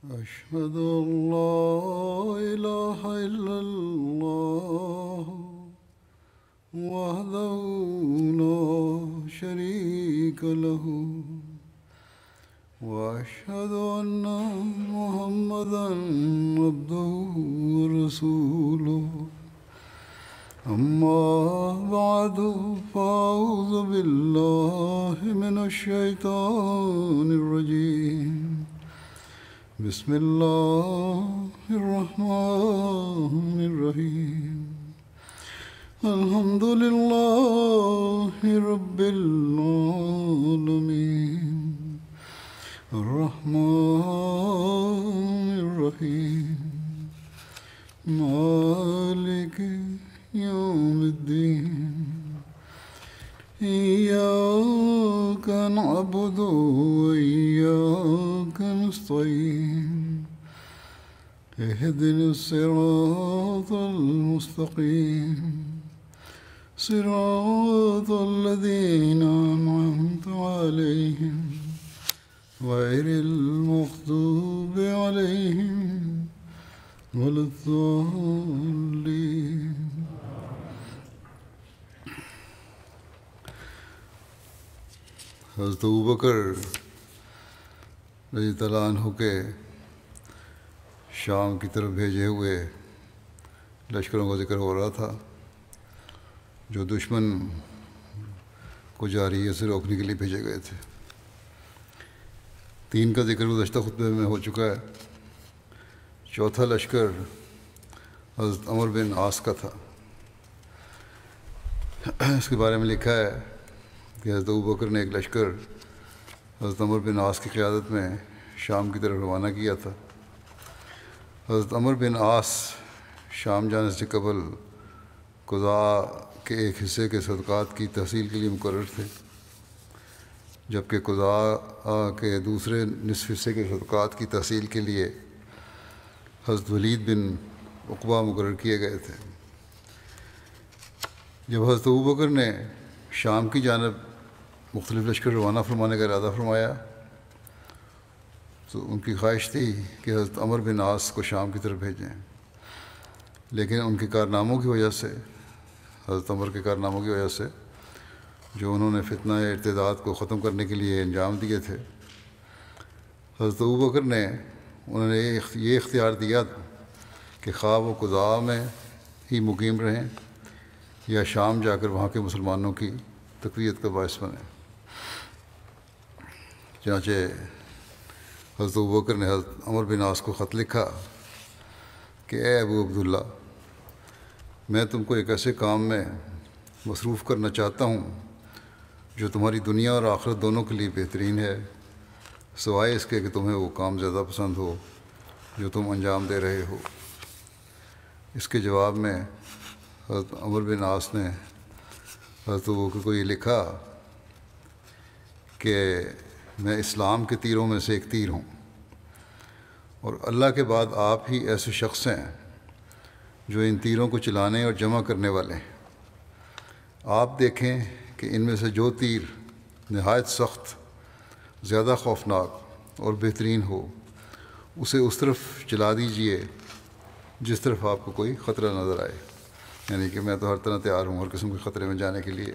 أشهد أن لا إله إلا الله وحده لا شريك له وأشهد أن محمدا عبده ورسوله أما بعد فأعوذ بالله من الشيطان الرجيم بسم الله الرحمن الرحيم الحمد لله رب العالمين الرحمن الرحيم مالك يوم الدين إياك نعبد وإياك نستعين اهدنا الصراط المستقيم صراط الذين أنعمت عليهم غير المغضوب عليهم ولا الضالين. حضرت ابوبکر رضی اللہ عنہ کے شام کی طرف بھیجے ہوئے لشکروں کا ذکر ہو رہا تھا جو دشمن کو جارحیت سے روکنے کے لیے بھیجے گئے تھے. 3 کا ذکر گزشتہ خطبے میں ہو چکا ہے. چوتھا لشکر حضرت عمر بن عاص کا تھا. اس کے بارے میں لکھا ہے کہ حضرت ابوبکر نے ایک لشکر حضرت عمر بن عاص کی قیادت میں شام کی طرف روانہ کیا تھا. حضرت عمر بن عاص شام جانے سے قبل قضاء کے ایک حصے کے صدقات کی تحصیل کے لیے مقرر تھے، جبکہ قضاء کے دوسرے نصف حصے کے صدقات کی تحصیل کے لیے حضرت ولید بن عقبہ مقرر کیے گئے تھے. جب حضرت ابوبکر نے شام کی جانب مختلف لشکر روانہ فرمانے کا ارادہ فرمایا تو ان کی خواہش تھی کہ حضرت عمر بن عاص کو شام کی طرف بھیجیں، لیکن ان کے کارناموں کی وجہ سے، حضرت عمر کے کارناموں کی وجہ سے جو انہوں نے فتنہ ارتداد کو ختم کرنے کے لیے انجام دیے تھے، حضرت ابوبکر نے انہوں نے یہ اختیار دیا کہ خواہ وہ قضاء میں ہی مقیم رہیں یا شام جا کر وہاں کے مسلمانوں کی تقویت کا باعث بنیں. چنانچہ حضرت ابوبکر نے حضرت عمر بن عاص کو خط لکھا کہ اے ابو عبداللہ، میں تم کو ایک ایسے کام میں مصروف کرنا چاہتا ہوں جو تمہاری دنیا اور آخرت دونوں کے لیے بہترین ہے، سوائے اس کے کہ تمہیں وہ کام زیادہ پسند ہو جو تم انجام دے رہے ہو. اس کے جواب میں حضرت عمر بن عاص نے حضرت ابوبکر کو یہ لکھا کہ میں اسلام کے تیروں میں سے ایک تیر ہوں، اور اللہ کے بعد آپ ہی ایسے شخص ہیں جو ان تیروں کو چلانے اور جمع کرنے والے ہیں. آپ دیکھیں کہ ان میں سے جو تیر نہایت سخت، زیادہ خوفناک اور بہترین ہو اسے اس طرف چلا دیجئے جس طرف آپ کو کوئی خطرہ نظر آئے. یعنی کہ میں تو ہر طرح تیار ہوں ہر قسم کے خطرے میں جانے کے لیے.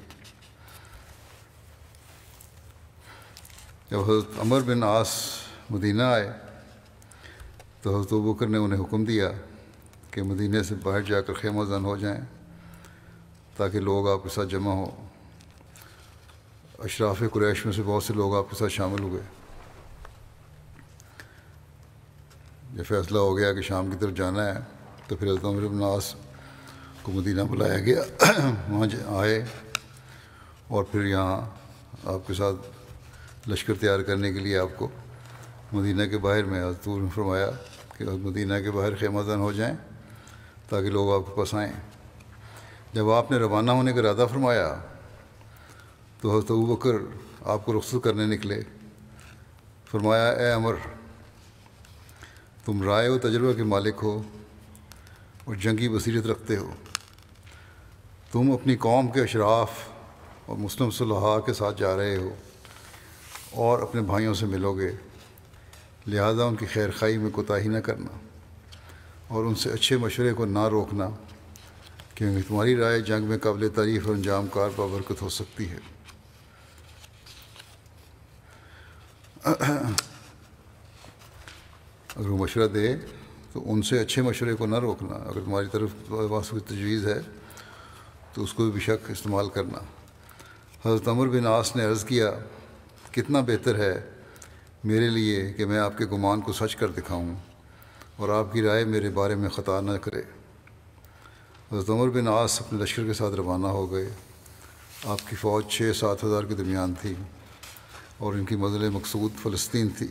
جب حضرت عمر بن عاص مدینہ آئے تو حضرت ابوبکر نے انہیں حکم دیا کہ مدینہ سے باہر جا کر خیمہ زن ہو جائیں تاکہ لوگ آپ کے ساتھ جمع ہوں. اشراف قریش میں سے بہت سے لوگ آپ کے ساتھ شامل ہوئے. جب فیصلہ ہو گیا کہ شام کی طرف جانا ہے تو پھر حضرت عمر بن عاص کو مدینہ بلایا گیا. وہاں آئے اور پھر یہاں آپ کے ساتھ لشکر تیار کرنے کے لیے آپ کو مدینہ کے باہر میں حضرت نے فرمایا کہ مدینہ کے باہر خیمہ زن ہو جائیں تاکہ لوگ آپ کے پاس آئیں. جب آپ نے روانہ ہونے کا ارادہ فرمایا تو حضرت ابوبکر آپ کو رخصت کرنے نکلے. فرمایا اے عمر، تم رائے و تجربہ کے مالک ہو اور جنگی بصیرت رکھتے ہو. تم اپنی قوم کے اشراف اور مسلم صلحاء کے ساتھ جا رہے ہو اور اپنے بھائیوں سے ملو گے، لہذا ان کی خیر خواہی میں کوتاہی نہ کرنا اور ان سے اچھے مشورے کو نہ روکنا، کیونکہ تمہاری رائے جنگ میں قابل تعریف اور انجام کار بابرکت ہو سکتی ہے۔ اگر وہ مشورہ دے تو ان سے اچھے مشورے کو نہ روکنا، اگر تمہاری طرف کوئی تجویز ہے تو اس کو بھی شک استعمال کرنا۔ حضرت عمر بن عاص نے عرض کیا، کتنا بہتر ہے میرے لیے کہ میں آپ کے گمان کو سچ کر دکھاؤں اور آپ کی رائے میرے بارے میں خطا نہ کرے۔ حضرت عمر بن عاص اپنے لشکر کے ساتھ روانہ ہو گئے۔ آپ کی فوج 6-7 ہزار کے درمیان تھی اور ان کی منزل مقصود فلسطین تھی۔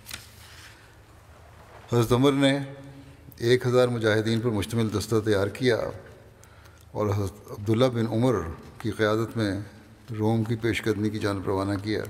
حضرت عمر نے 1000 مجاہدین پر مشتمل دستہ تیار کیا اور حضرت عبداللہ بن عمر کی قیادت میں روم کی پیش قدمی کی جانب روانہ کیا۔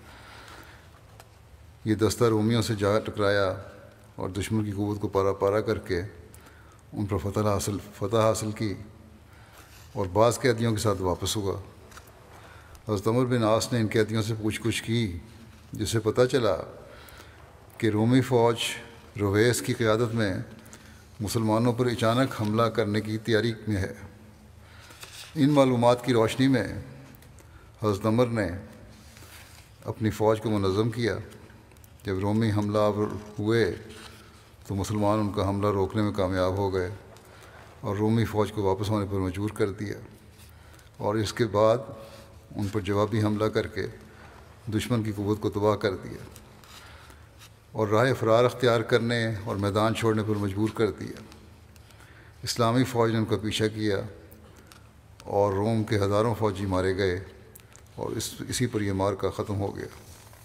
یہ دستہ رومیوں سے جا ٹکرایا اور دشمن کی قوت کو پارا پارا کر کے ان پر فتح حاصل کی اور بعض قیدیوں کے ساتھ واپس ہوا۔ حضرت عمر بن عاص نے ان قیدیوں سے پوچھ گچھ کی، جس سے پتہ چلا کہ رومی فوج رویس کی قیادت میں مسلمانوں پر اچانک حملہ کرنے کی تیاری میں ہے۔ ان معلومات کی روشنی میں حضرت عمر نے اپنی فوج کو منظم کیا۔ جب رومی حملہ آور ہوئے تو مسلمان ان کا حملہ روکنے میں کامیاب ہو گئے اور رومی فوج کو واپس ہونے پر مجبور کر دیا، اور اس کے بعد ان پر جوابی حملہ کر کے دشمن کی قوت کو تباہ کر دیا اور راہ فرار اختیار کرنے اور میدان چھوڑنے پر مجبور کر دیا۔ اسلامی فوج نے ان کا پیچھا کیا اور روم کے ہزاروں فوجی مارے گئے اور اسی پر یہ معرکہ ختم ہو گیا۔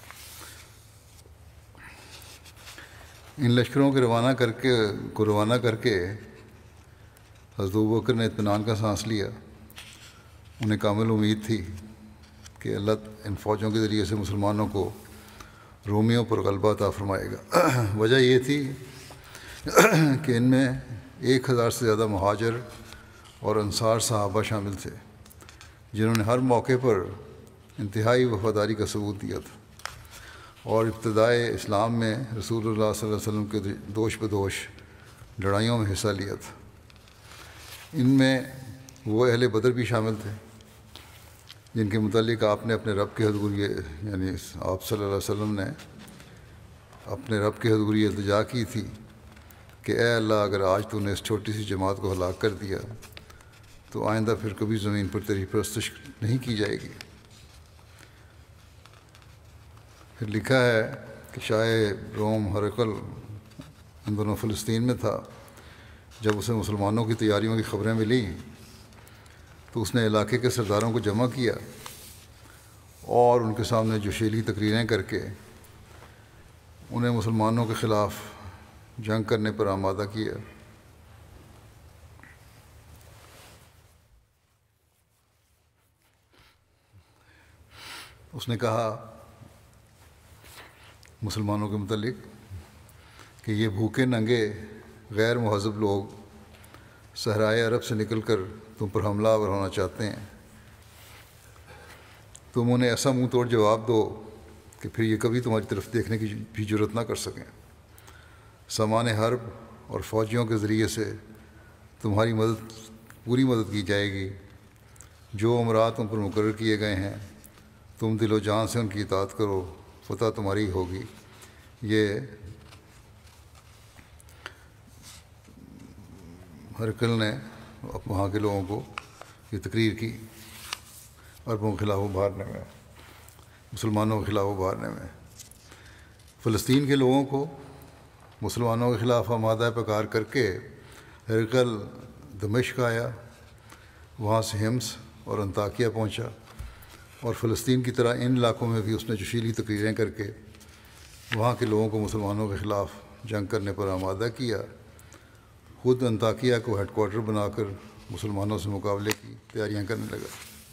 ان لشکروں کے روانہ کر کے حضرت ابوبکر نے اطمینان کا سانس لیا۔ انہیں کامل امید تھی کہ اللہ ان فوجوں کے ذریعے سے مسلمانوں کو رومیوں پر غلبہ عطا فرمائے گا۔ وجہ یہ تھی کہ ان میں 1000 سے زیادہ مہاجر اور انصار صحابہ شامل تھے، جنہوں نے ہر موقع پر انتہائی وفاداری کا ثبوت دیا تھا اور ابتدائے اسلام میں رسول اللہ صلی اللہ علیہ وسلم کے دوش بدوش لڑائیوں میں حصہ لیا تھا۔ ان میں وہ اہل بدر بھی شامل تھے جن کے متعلق آپ نے اپنے رب کے حضور یعنی آپ صلی اللہ علیہ وسلم نے اپنے رب کے حضور التجا کی تھی کہ اے اللہ، اگر آج تو نے اس چھوٹی سی جماعت کو ہلاک کر دیا تو آئندہ پھر کبھی زمین پر تیری پرستش نہیں کی جائے گی۔ پھر لکھا ہے کہ شاہ روم ہرقل ان دونوں فلسطین میں تھا۔ جب اسے مسلمانوں کی تیاریوں کی خبریں ملی تو اس نے علاقے کے سرداروں کو جمع کیا اور ان کے سامنے جوشیلی تقریریں کر کے انہیں مسلمانوں کے خلاف جنگ کرنے پر آمادہ کیا۔ اس نے کہا مسلمانوں کے متعلق کہ یہ بھوکے ننگے غیر مہذب لوگ صحرائے عرب سے نکل کر تم پر حملہ آور ہونا چاہتے ہیں۔ تم انہیں ایسا منہ توڑ جواب دو کہ پھر یہ کبھی تمہاری طرف دیکھنے کی بھی جرت نہ کر سکیں۔ سامان حرب اور فوجیوں کے ذریعے سے تمہاری پوری مدد کی جائے گی۔ جو امراء تم پر مقرر کیے گئے ہیں تم دل و جان سے ان کی اطاعت کرو، فتح تمہاری ہوگی۔ یہ ہرقل نے وہاں کے لوگوں کو یہ تقریر کی عربوں کے خلاف ابھارنے میں، مسلمانوں کے خلاف ابھارنے میں۔ فلسطین کے لوگوں کو مسلمانوں کے خلاف آمادہ پکار کر کے ہرقل دمشق آیا، وہاں سے حمص اور انطاکیہ پہنچا اور فلسطین کی طرح ان علاقوں میں بھی اس نے جوشیلی تقریریں کر کے وہاں کے لوگوں کو مسلمانوں کے خلاف جنگ کرنے پر آمادہ کیا۔ خود انطاکیہ کو ہیڈ کوارٹر بنا کر مسلمانوں سے مقابلے کی تیاریاں کرنے لگا۔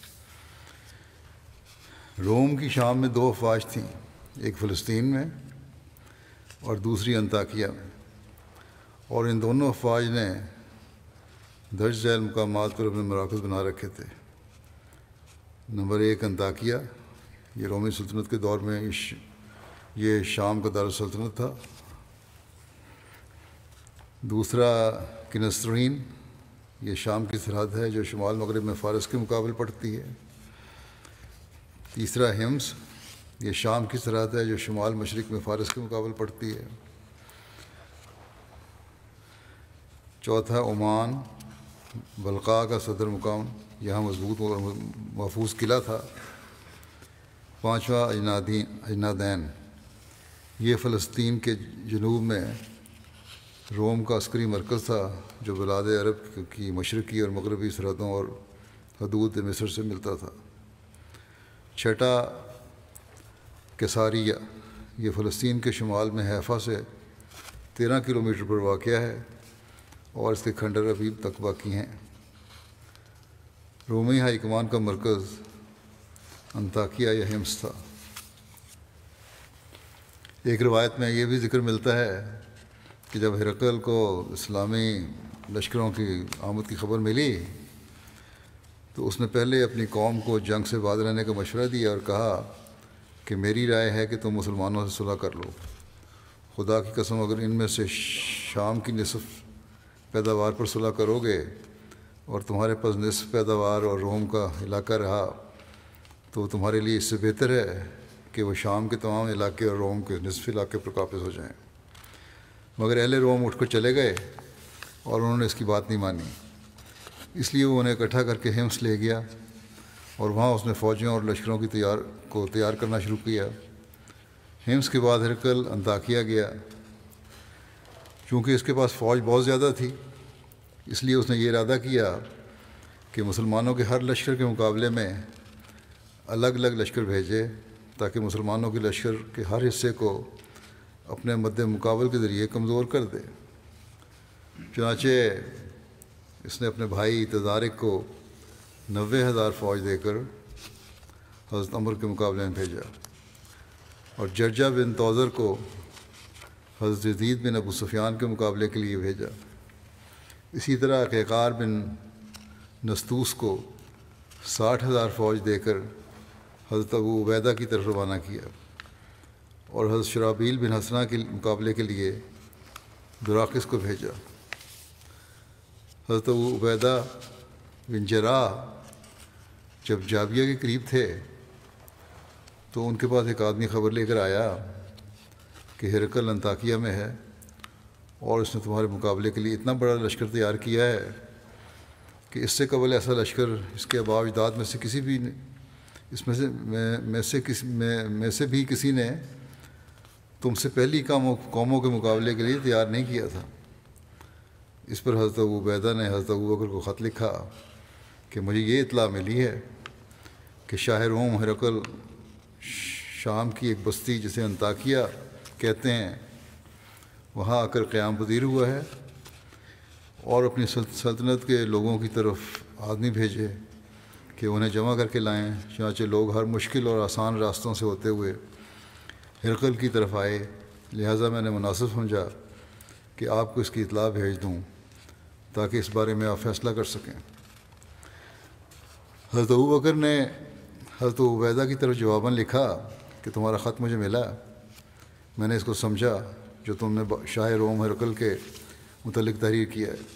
روم کی شام میں 2 افواج تھیں، ایک فلسطین میں اور دوسری انطاکیہ میں، اور ان دونوں افواج نے درج ذیل مقامات پر اپنے مراکز بنا رکھے تھے۔ نمبر 1 انطاکیہ، یہ رومی سلطنت کے دور میں یہ شام کا دارالسلطنت تھا دوسرا کنسترین، یہ شام کی سرحد ہے جو شمال مغرب میں فارس کے مقابل پڑتی ہے۔ تیسرا ہمس، یہ شام کی سرحد ہے جو شمال مشرق میں فارس کے مقابل پڑتی ہے۔ چوتھا عمان، بلقاء کا صدر مقام، یہاں مضبوط اور محفوظ قلعہ تھا۔ پانچواں اجنادین، یہ فلسطین کے جنوب میں روم کا عسکری مرکز تھا جو بلاد عرب کی مشرقی اور مغربی سرحدوں اور حدود مصر سے ملتا تھا۔ چھٹا کیساریہ، یہ فلسطین کے شمال میں حیفا سے 13 کلومیٹر پر واقع ہے اور اس کے کھنڈر ابھی تک باقی ہیں۔ رومی ہائی کمان کا مرکز انطاکیہ یا حمص تھا۔ ایک روایت میں یہ بھی ذکر ملتا ہے کہ جب ہرقل کو اسلامی لشکروں کی آمد کی خبر ملی تو اس نے پہلے اپنی قوم کو جنگ سے باز رہنے کا مشورہ دیا اور کہا کہ میری رائے ہے کہ تم مسلمانوں سے صلح کر لو۔ خدا کی قسم اگر ان میں سے شام کی نصف پیداوار پر صلح کرو گے اور تمہارے پاس نصف پیداوار اور روم کا علاقہ رہا تو تمہارے لیے اس سے بہتر ہے کہ وہ شام کے تمام علاقے اور روم کے نصف علاقے پر قابض ہو جائیں۔ مگر اہل روم اٹھ کر چلے گئے اور انہوں نے اس کی بات نہیں مانی، اس لیے وہ انہیں اکٹھا کر کے حمص لے گیا اور وہاں اس نے فوجیوں اور لشکروں کی تیار کرنا شروع کیا۔ حمص کے بعد ہرقل انطاکیہ گیا۔ چونکہ اس کے پاس فوج بہت زیادہ تھی اس لیے اس نے یہ ارادہ کیا کہ مسلمانوں کے ہر لشکر کے مقابلے میں الگ الگ لشکر بھیجے تاکہ مسلمانوں کے لشکر کے ہر حصے کو اپنے مد مقابل کے ذریعے کمزور کر دے۔ چنانچہ اس نے اپنے بھائی تدارک کو 90,000 فوج دے کر حضرت عمر کے مقابلے میں بھیجا اور جرجہ بن توزر کو حضرت یزید بن ابو سفیان کے مقابلے کے لیے بھیجا۔ اسی طرح قیقار بن نستوس کو 60,000 فوج دے کر حضرت ابو عبیدہ کی طرف روانہ کیا اور حضرت شرابیل بن حسنہ کے مقابلے کے لیے دراقس کو بھیجا۔ حضرت ابو عبیدہ بن جراح جب جابیہ کے قریب تھے تو ان کے پاس ایک آدمی خبر لے کر آیا کہ ہرقل انطاکیہ میں ہے اور اس نے تمہارے مقابلے کے لیے اتنا بڑا لشکر تیار کیا ہے کہ اس سے قبل ایسا لشکر اس کے آباء و اجداد میں سے کسی بھی میں سے بھی کسی نے تم سے پہلی قوموں کے مقابلے کے لیے تیار نہیں کیا تھا۔ اس پر حضرت ابو عبیدہ نے حضرت ابو بکر کو خط لکھا کہ مجھے یہ اطلاع ملی ہے کہ شاہ روم ہرقل شام کی ایک بستی جسے انطاکیہ کہتے ہیں وہاں آ کر قیام پذیر ہوا ہے اور اپنی سلطنت کے لوگوں کی طرف آدمی بھیجے کہ انہیں جمع کر کے لائیں۔ چنانچہ لوگ ہر مشکل اور آسان راستوں سے ہوتے ہوئے ہرقل کی طرف آئے، لہٰذا میں نے مناسب سمجھا کہ آپ کو اس کی اطلاع بھیج دوں تاکہ اس بارے میں آپ فیصلہ کر سکیں۔ حضرت ابو بکر نے حضرت عبیدہ کی طرف جواباً لکھا کہ تمہارا خط مجھے ملا، میں نے اس کو سمجھا جو تم نے شاہ روم ہرقل کے متعلق تحریر کیا ہے۔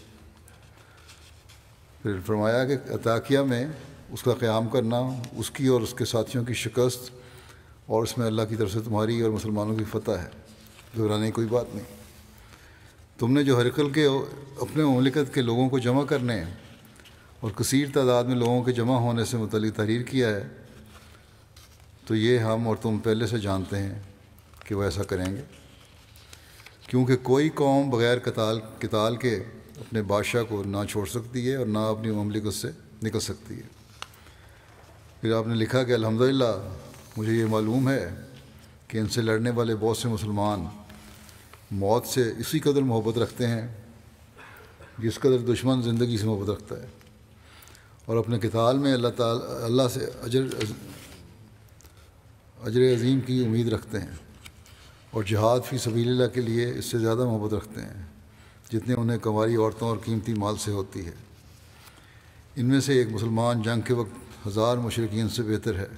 پھر فرمایا کہ انطاکیہ میں اس کا قیام کرنا، اس کی اور اس کے ساتھیوں کی شکست اور اس میں اللہ کی طرف سے تمہاری اور مسلمانوں کی فتح ہے، گھبرانے کی کوئی بات نہیں۔ تم نے جو ہرقل کے اپنے مملکت کے لوگوں کو جمع کرنے اور کثیر تعداد میں لوگوں کے جمع ہونے سے متعلق تحریر کیا ہے تو یہ ہم اور تم پہلے سے جانتے ہیں کہ وہ ایسا کریں گے، کیونکہ کوئی قوم بغیر قتال کے اپنے بادشاہ کو نہ چھوڑ سکتی ہے اور نہ اپنی مملکت سے نکل سکتی ہے۔ پھر آپ نے لکھا کہ الحمدللہ مجھے یہ معلوم ہے کہ ان سے لڑنے والے بہت سے مسلمان موت سے اسی قدر محبت رکھتے ہیں جس قدر دشمن زندگی سے محبت رکھتا ہے، اور اپنے قتال میں اللہ سے اجر عظیم کی امید رکھتے ہیں اور جہاد فی سبیل اللہ کے لیے اس سے زیادہ محبت رکھتے ہیں جتنے انہیں کنواری عورتوں اور قیمتی مال سے ہوتی ہے۔ ان میں سے ایک مسلمان جنگ کے وقت 1000 مشرکین سے بہتر ہے۔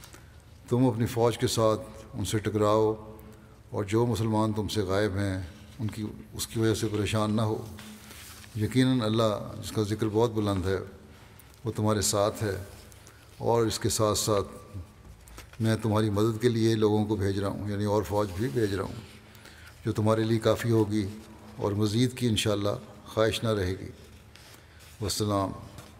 تم اپنی فوج کے ساتھ ان سے ٹکراؤ اور جو مسلمان تم سے غائب ہیں اس کی وجہ سے پریشان نہ ہو۔ یقیناً اللہ جس کا ذکر بہت بلند ہے وہ تمہارے ساتھ ہے، اور اس کے ساتھ ساتھ میں تمہاری مدد کے لیے لوگوں کو بھیج رہا ہوں، یعنی اور فوج بھی بھیج رہا ہوں جو تمہارے لیے کافی ہوگی اور مزید کی انشاءاللہ خواہش نہ رہے گی۔ والسلام۔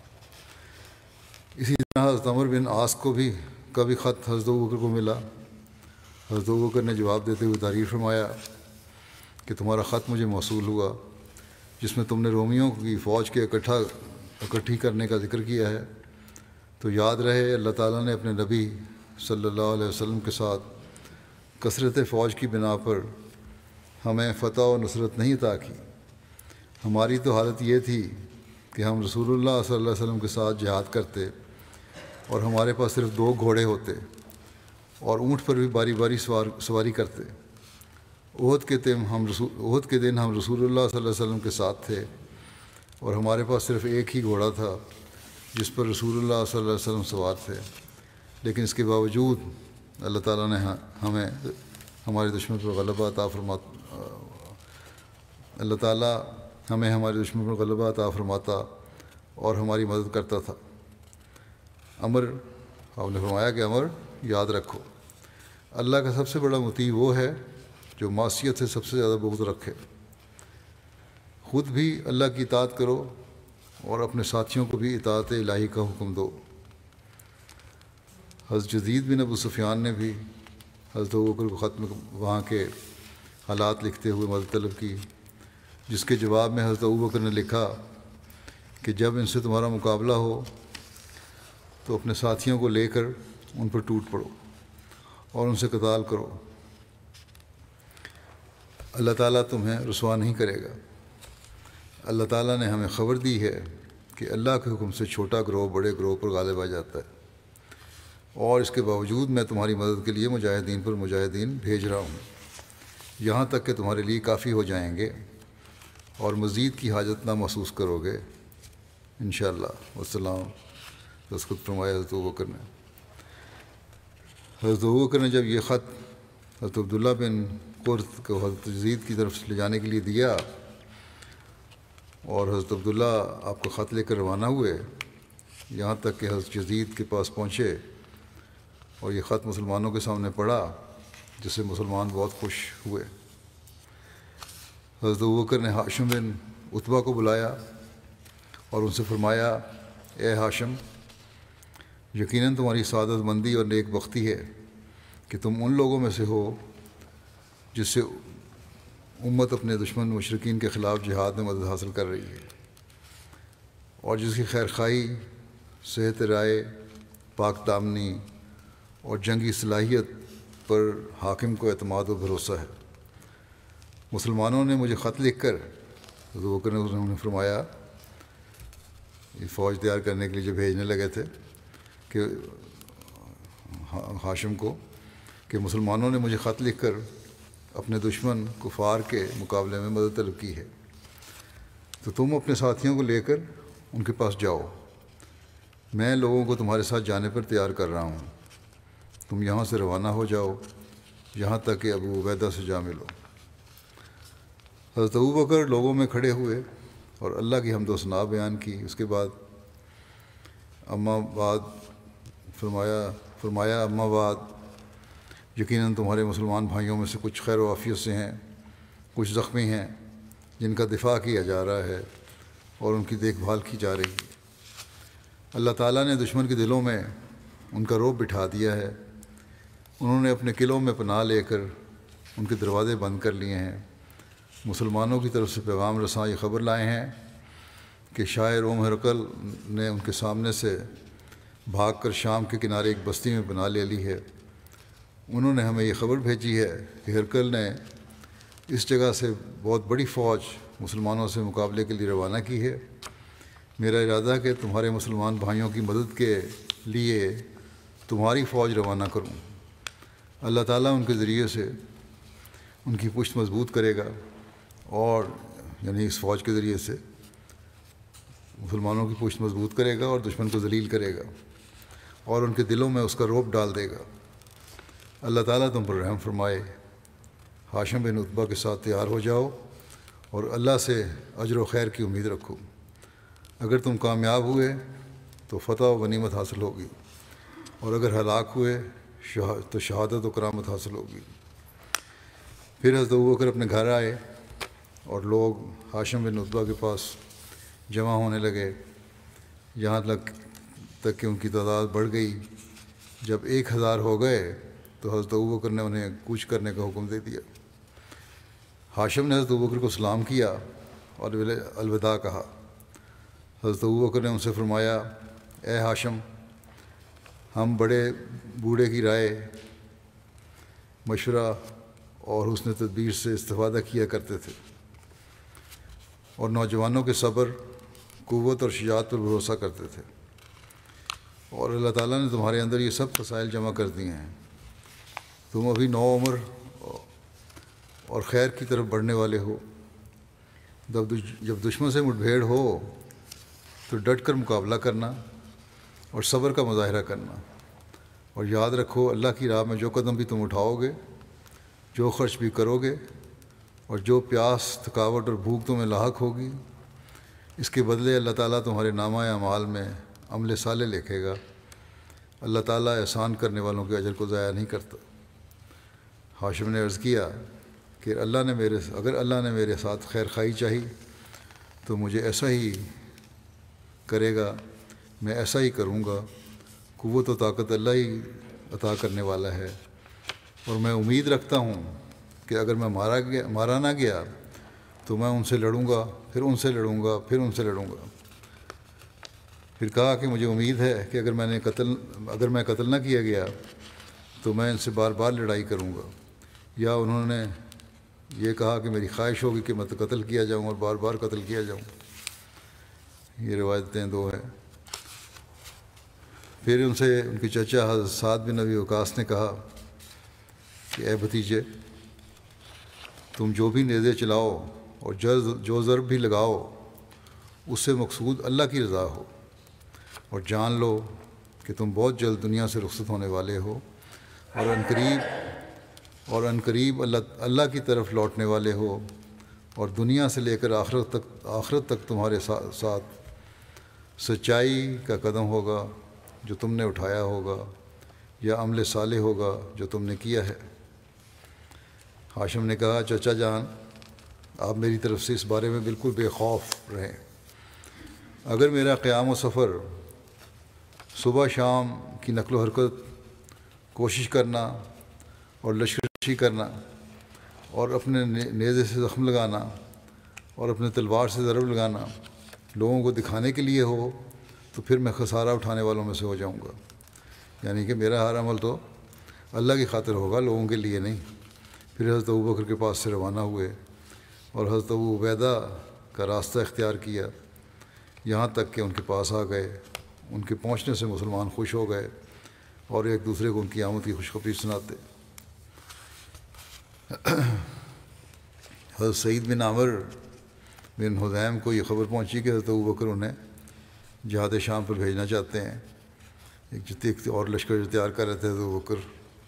اسی طرح حضرت عمر بن عاص کو بھی کبھی خط حضرت ابوبکر کو ملا۔ حضرت ابوبکر نے جواب دیتے ہوئے تعریف فرمایا کہ تمہارا خط مجھے موصول ہوا جس میں تم نے رومیوں کی فوج کے اکٹھی کرنے کا ذکر کیا ہے، تو یاد رہے اللہ تعالیٰ نے اپنے نبی صلی اللہ علیہ وسلم کے ساتھ کثرت فوج کی بنا پر ہمیں فتح و نصرت نہیں عطا کی۔ ہماری تو حالت یہ تھی کہ ہم رسول اللہ صلی اللہ علیہ وسلم کے ساتھ جہاد کرتے اور ہمارے پاس صرف 2 گھوڑے ہوتے اور اونٹ پر بھی باری باری سواری کرتے۔ احد کے دن ہم رسول اللہ صلی اللہ علیہ وسلم کے ساتھ تھے اور ہمارے پاس صرف ایک ہی گھوڑا تھا جس پر رسول اللہ صلی اللہ علیہ وسلم سوار تھے، لیکن اس کے باوجود اللہ تعالیٰ نے ہمیں ہمارے دشمن پر غلبہ عطا فرماتا اور ہماری مدد کرتا تھا۔ آپ نے فرمایا کہ عمر یاد رکھو، اللہ کا سب سے بڑا مطیع وہ ہے جو معصیت سے سب سے زیادہ بغض رکھے۔ خود بھی اللہ کی اطاعت کرو اور اپنے ساتھیوں کو بھی اطاعت الہی کا حکم دو۔ حضرت یزید بن ابو سفیان نے بھی حضرت ابوبکر کو خط میں وہاں کے حالات لکھتے ہوئے مدد طلب کی، جس کے جواب میں حضرت ابوبکر نے لکھا کہ جب ان سے تمہارا مقابلہ ہو تو اپنے ساتھیوں کو لے کر ان پر ٹوٹ پڑو اور ان سے قتال کرو، اللہ تعالیٰ تمہیں رسوا نہیں کرے گا۔ اللہ تعالیٰ نے ہمیں خبر دی ہے کہ اللہ کے حکم سے چھوٹا گروہ بڑے گروہ پر غالب آ جاتا ہے، اور اس کے باوجود میں تمہاری مدد کے لیے مجاہدین پر مجاہدین بھیج رہا ہوں، یہاں تک کہ تمہارے لیے کافی ہو جائیں گے اور مزید کی حاجت نہ محسوس کرو گے انشاءاللہ۔ والسلام۔ دستخط فرمایا حضرت ابوبکر نے۔ حضرت ابوبکر نے جب یہ خط حضرت عبداللہ بن قرط کو حضرت یزید کی طرف سے لے جانے کے لیے دیا اور حضرت عبداللہ آپ کو خط لے کر روانہ ہوئے، یہاں تک کہ حضرت یزید کے پاس پہنچے اور یہ خط مسلمانوں کے سامنے پڑھا، جس سے مسلمان بہت خوش ہوئے۔ حضرت ابوبکر نے ہاشم بن عتبہ کو بلایا اور ان سے فرمایا، اے ہاشم، یقیناً تمہاری سعادت مندی اور نیک بختی ہے کہ تم ان لوگوں میں سے ہو جس سے امت اپنے دشمن مشرکین کے خلاف جہاد میں مدد حاصل کر رہی ہے، اور جس کی خیر خواہی، صحت رائے، پاک دامنی اور جنگی صلاحیت پر حاکم کو اعتماد و بھروسہ ہے۔ مسلمانوں نے مجھے خط لکھ کر حضرت ابوبکر نے انہوں نے فرمایا، یہ فوج تیار کرنے کے لیے جو بھیجنے لگے تھے کہ ہاشم کو، کہ مسلمانوں نے مجھے خط لکھ کر اپنے دشمن کفار کے مقابلے میں مدد طلب کی ہے، تو تم اپنے ساتھیوں کو لے کر ان کے پاس جاؤ، میں لوگوں کو تمہارے ساتھ جانے پر تیار کر رہا ہوں، تم یہاں سے روانہ ہو جاؤ یہاں تک کہ ابو عبیدہ سے جا ملو۔ حضرت ابوبکر لوگوں میں کھڑے ہوئے اور اللہ کی حمد و ثنا بیان کی۔ اس کے بعد فرمایا اما بعد، یقیناً تمہارے مسلمان بھائیوں میں سے کچھ خیر و عافیت سے ہیں، کچھ زخمی ہیں جن کا دفاع کیا جا رہا ہے اور ان کی دیکھ بھال کی جا رہی ہے۔ اللہ تعالیٰ نے دشمن کے دلوں میں ان کا رعب بٹھا دیا ہے، انہوں نے اپنے قلعوں میں پناہ لے کر ان کے دروازے بند کر لیے ہیں۔ مسلمانوں کی طرف سے پیغام رساں یہ خبر لائے ہیں کہ شاہ روم ہرقل نے ان کے سامنے سے بھاگ کر شام کے کنارے ایک بستی میں پناہ لے لی ہے۔ انہوں نے ہمیں یہ خبر بھیجی ہے کہ ہرقل نے اس جگہ سے بہت بڑی فوج مسلمانوں سے مقابلے کے لیے روانہ کی ہے۔ میرا ارادہ ہے کہ تمہارے مسلمان بھائیوں کی مدد کے لیے تمہاری فوج روانہ کروں، اللہ تعالیٰ ان کے ذریعے سے ان کی پشت مضبوط کرے گا، اور یعنی اس فوج کے ذریعے سے مسلمانوں کی پشت مضبوط کرے گا اور دشمن کو ذلیل کرے گا اور ان کے دلوں میں اس کا رعب ڈال دے گا۔ اللہ تعالیٰ تم پر رحم فرمائے۔ ہاشم بن عتبہ کے ساتھ تیار ہو جاؤ اور اللہ سے اجر و خیر کی امید رکھو۔ اگر تم کامیاب ہوئے تو فتح و غنیمت حاصل ہوگی، اور اگر ہلاک ہوئے تو شہادت و کرامت حاصل ہوگی۔ پھر حضرت ابوبکر اپنے گھر آئے اور لوگ ہاشم بن عتبہ کے پاس جمع ہونے لگے، یہاں تک کہ ان کی تعداد بڑھ گئی۔ جب 1000 ہو گئے تو حضرت ابوبکر نے انہیں کوچ کرنے کا حکم دے دیا۔ ہاشم نے حضرت ابوبکر کو سلام کیا اور الوداع کہا۔ حضرت ابوبکر نے ان سے فرمایا، اے ہاشم، ہم بڑے بوڑھے کی رائے مشورہ اور حسن تدبیر سے استفادہ کیا کرتے تھے، اور نوجوانوں کے صبر، قوت اور شجاعت پر بھروسہ کرتے تھے، اور اللہ تعالیٰ نے تمہارے اندر یہ سب فضائل جمع کر دیے ہیں۔ تم ابھی نو عمر اور خیر کی طرف بڑھنے والے ہو۔ جب دشمن سے مٹبھیڑ ہو تو ڈٹ کر مقابلہ کرنا اور صبر کا مظاہرہ کرنا، اور یاد رکھو اللہ کی راہ میں جو قدم بھی تم اٹھاؤ گے، جو خرچ بھی کرو گے، اور جو پیاس، تھکاوٹ اور بھوک تمہیں لاحق ہوگی، اس کے بدلے اللہ تعالیٰ تمہارے نامہ اعمال میں عمل صالح لکھے گا۔ اللہ تعالیٰ احسان کرنے والوں کے اجر کو ضائع نہیں کرتا۔ ہاشم نے عرض کیا کہ اگر اللہ نے میرے ساتھ خیر خواہی چاہی تو مجھے ایسا ہی کرے گا، میں ایسا ہی کروں گا۔ قوت و طاقت اللہ ہی عطا کرنے والا ہے، اور میں امید رکھتا ہوں کہ اگر میں مارا نہ گیا تو میں ان سے لڑوں گا، پھر ان سے لڑوں گا، پھر ان سے لڑوں گا۔ پھر کہا کہ مجھے امید ہے کہ اگر میں قتل نہ کیا گیا تو میں ان سے بار بار لڑائی کروں گا، یا انہوں نے یہ کہا کہ میری خواہش ہوگی کہ میں تو قتل کیا جاؤں اور بار بار قتل کیا جاؤں۔ یہ روایتیں دو ہیں۔ پھر ان سے ان کے چچا حضرت سعد بن ابی وقاص نے کہا کہ اے بھتیجے، تم جو بھی نیزے چلاؤ اور جو ضرب بھی لگاؤ، اس سے مقصود اللہ کی رضا ہو، اور جان لو کہ تم بہت جلد دنیا سے رخصت ہونے والے ہو، اور عنقریب اللہ کی طرف لوٹنے والے ہو، اور دنیا سے لے کر آخرت تک تمہارے ساتھ سچائی کا قدم ہوگا جو تم نے اٹھایا ہوگا، یا عمل صالح ہوگا جو تم نے کیا ہے۔ ہاشم نے کہا، چچا جان، آپ میری طرف سے اس بارے میں بالکل بے خوف رہیں۔ اگر میرا قیام و سفر، صبح شام کی نقل و حرکت، کوشش کرنا اور لشکر کرنا، اور اپنے نیزے سے زخم لگانا اور اپنے تلوار سے ضرب لگانا لوگوں کو دکھانے کے لیے ہو تو پھر میں خسارہ اٹھانے والوں میں سے ہو جاؤں گا، یعنی کہ میرا ہر عمل تو اللہ کی خاطر ہوگا، لوگوں کے لیے نہیں۔ پھر حضرت ابوبکر کے پاس سے روانہ ہوئے اور حضرت ابو عبیدہ کا راستہ اختیار کیا، یہاں تک کہ ان کے پاس آ گئے۔ ان کے پہنچنے سے مسلمان خوش ہو گئے اور ایک دوسرے کو ان کی آمد کی خوشخبری سناتے۔ حضرت سعید بن عامر بن حذیم کو یہ خبر پہنچی کہ حضرت ابوبکر انہیں جہاد شام پر بھیجنا چاہتے ہیں۔ ایک اور لشکر جو تیار کر رہے تھے حضرت ابوبکر،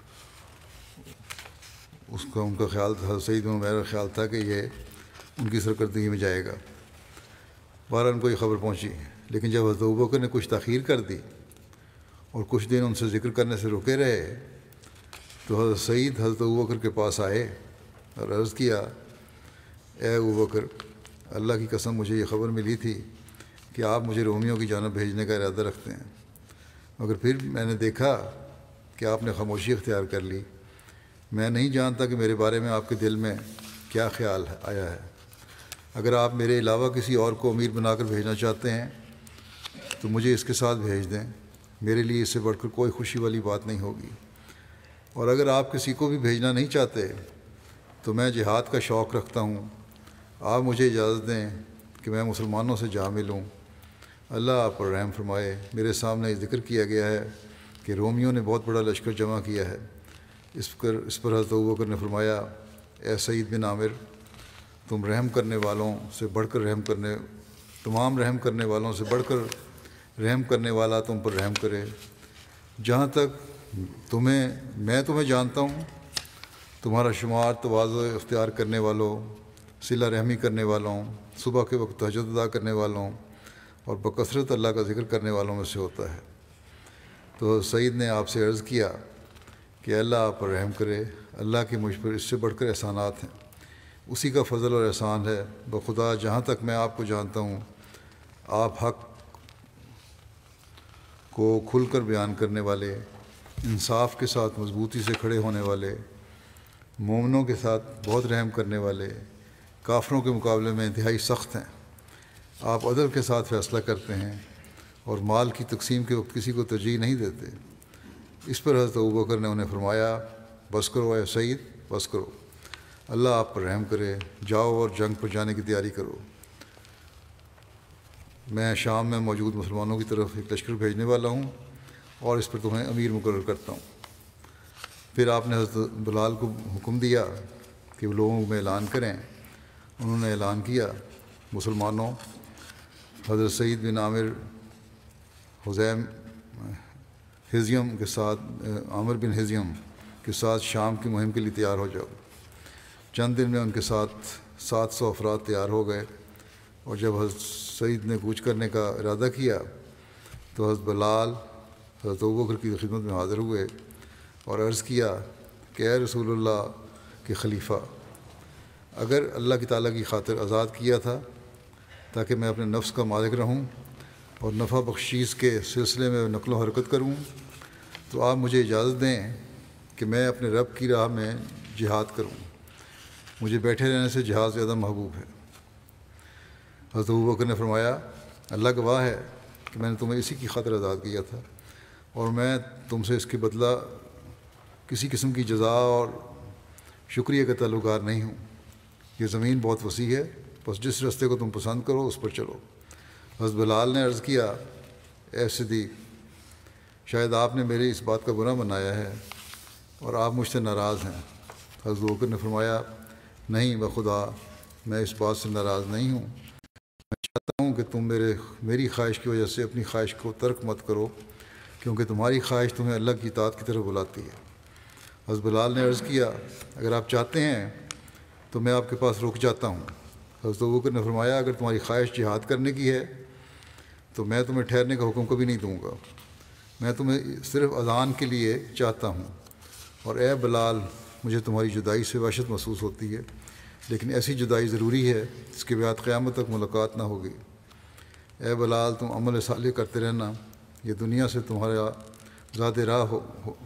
ان کا خیال تھا، حضرت سعید بن عمیر کا خیال تھا کہ یہ ان کی سرکردگی میں جائے گا۔ بہرحال ان کو یہ خبر پہنچی، لیکن جب حضرت ابوبکر نے کچھ تاخیر کر دی اور کچھ دن ان سے ذکر کرنے سے رکے رہے تو حضرت سعید حضرت ابوبکر کے پاس آئے اور عرض کیا، اے ابوبکر، اللہ کی قسم مجھے یہ خبر ملی تھی کہ آپ مجھے رومیوں کی جانب بھیجنے کا ارادہ رکھتے ہیں، مگر پھر میں نے دیکھا کہ آپ نے خاموشی اختیار کر لی۔ میں نہیں جانتا کہ میرے بارے میں آپ کے دل میں کیا خیال آیا ہے۔ اگر آپ میرے علاوہ کسی اور کو امیر بنا کر بھیجنا چاہتے ہیں تو مجھے اس کے ساتھ بھیج دیں، میرے لیے اس سے بڑھ کر کوئی خوشی والی بات نہیں ہوگی۔ اور اگر آپ کسی کو بھی بھیجنا نہیں چاہتے تو میں جہاد کا شوق رکھتا ہوں، آپ مجھے اجازت دیں کہ میں مسلمانوں سے جا ملوں، اللہ آپ پر رحم فرمائے۔ میرے سامنے ذکر کیا گیا ہے کہ رومیوں نے بہت بڑا لشکر جمع کیا ہے۔ اس پر حضرت ابوبکر نے فرمایا، اے سعید بن عامر، تم رحم کرنے والوں سے بڑھ کر تمام رحم کرنے والوں سے بڑھ کر رحم کرنے والا تم پر رحم کرے۔ جہاں تک میں تمہیں جانتا ہوں، تمہارا شمار تواضع اختیار کرنے والوں صلہ رحمی کرنے والوں، صبح کے وقت تہجد ادا کرنے والوں اور بکثرت اللہ کا ذکر کرنے والوں میں سے ہوتا ہے۔ تو سعید نے آپ سے عرض کیا کہ اللہ آپ پر رحم کرے، اللہ کی مجھ پر اس سے بڑھ کر احسانات ہیں، اسی کا فضل اور احسان ہے۔ بخدا جہاں تک میں آپ کو جانتا ہوں، آپ حق کو کھل کر بیان کرنے والے، انصاف کے ساتھ مضبوطی سے کھڑے ہونے والے، مومنوں کے ساتھ بہت رحم کرنے والے، کافروں کے مقابلے میں انتہائی سخت ہیں۔ آپ عدل کے ساتھ فیصلہ کرتے ہیں اور مال کی تقسیم کے وقت کسی کو ترجیح نہیں دیتے۔ اس پر حضرت ابوبکر نے انہیں فرمایا، بس کرو اے سعید، بس کرو، اللہ آپ پر رحم کرے، جاؤ اور جنگ پر جانے کی تیاری کرو۔ میں شام میں موجود مسلمانوں کی طرف ایک لشکر بھیجنے والا ہوں اور اس پر تمہیں امیر مقرر کرتا ہوں۔ پھر آپ نے حضرت بلال کو حکم دیا کہ وہ لوگوں میں اعلان کریں۔ انہوں نے اعلان کیا، مسلمانوں، حضرت سعید بن عامر حزیم حزیم کے ساتھ عامر بن حزیم کے ساتھ شام کی مہم کے لیے تیار ہو جاؤ۔ چند دن میں ان کے ساتھ 700 افراد تیار ہو گئے، اور جب حضرت سعید نے کوچ کرنے کا ارادہ کیا تو حضرت بلال حضرت ابوبکر کی خدمت میں حاضر ہوئے اور عرض کیا کہ اے رسول اللہ کے خلیفہ، اگر اللہ کی تعالیٰ کی خاطر آزاد کیا تھا تاکہ میں اپنے نفس کا مالک رہوں اور نفع بخشیش کے سلسلے میں نقل و حرکت کروں، تو آپ مجھے اجازت دیں کہ میں اپنے رب کی راہ میں جہاد کروں۔ مجھے بیٹھے رہنے سے جہاد زیادہ محبوب ہے۔ حضرت ابوبکر نے فرمایا، اللہ گواہ ہے کہ میں نے تمہیں اسی کی خاطر آزاد کیا تھا، اور میں تم سے اس کے بدلہ کسی قسم کی جزا اور شکریہ کا تعلقار نہیں ہوں۔ یہ زمین بہت وسیع ہے، بس جس راستے کو تم پسند کرو اس پر چلو۔ حضرت بلال نے عرض کیا، اے صدیق، شاید آپ نے میری اس بات کا برا منایا ہے اور آپ مجھ سے ناراض ہیں۔ حضرت ابوبکر نے فرمایا، نہیں بخدا، میں اس بات سے ناراض نہیں ہوں۔ میں چاہتا ہوں کہ تم میری خواہش کی وجہ سے اپنی خواہش کو ترک مت کرو، کیونکہ تمہاری خواہش تمہیں اللہ کی اطاعت کی طرف بلاتی ہے۔ حضرت بلال نے عرض کیا، اگر آپ چاہتے ہیں تو میں آپ کے پاس رک جاتا ہوں۔ حضرت ابوبکر نے فرمایا، اگر تمہاری خواہش جہاد کرنے کی ہے تو میں تمہیں ٹھہرنے کا حکم کبھی نہیں دوں گا، میں تمہیں صرف اذان کے لیے چاہتا ہوں۔ اور اے بلال، مجھے تمہاری جدائی سے وحشت محسوس ہوتی ہے، لیکن ایسی جدائی ضروری ہے جس کے بعد قیامت تک ملاقات نہ ہوگی۔ اے بلال، تم عمل صالح کرتے رہنا، یہ دنیا سے تمہارا زیادہ راہ ہو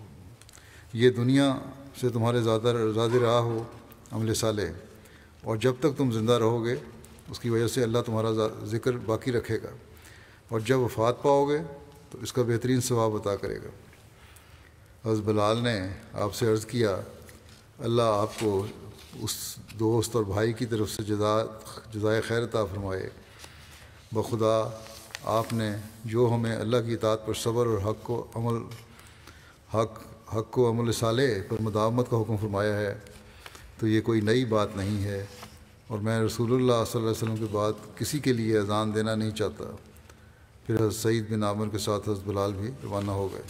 یہ دنیا سے تمہارے زیادہ راہ ہو عمل صالح، اور جب تک تم زندہ رہو گے اس کی وجہ سے اللہ تمہارا ذکر باقی رکھے گا، اور جب وفات پاؤ گے تو اس کا بہترین ثواب عطا کرے گا۔ حضرت بلال نے آپ سے عرض کیا، اللہ آپ کو اس دوست اور بھائی کی طرف سے جزائے خیر عطا فرمائے۔ بخدا آپ نے جو ہمیں اللہ کی اطاعت پر صبر اور حق کو عمل صالح پر مداومت کا حکم فرمایا ہے، تو یہ کوئی نئی بات نہیں ہے، اور میں رسول اللہ صلی اللہ علیہ وسلم کے بعد کسی کے لیے اذان دینا نہیں چاہتا۔ پھر حضرت سعید بن عامر کے ساتھ حضرت بلال بھی روانہ ہو گئے۔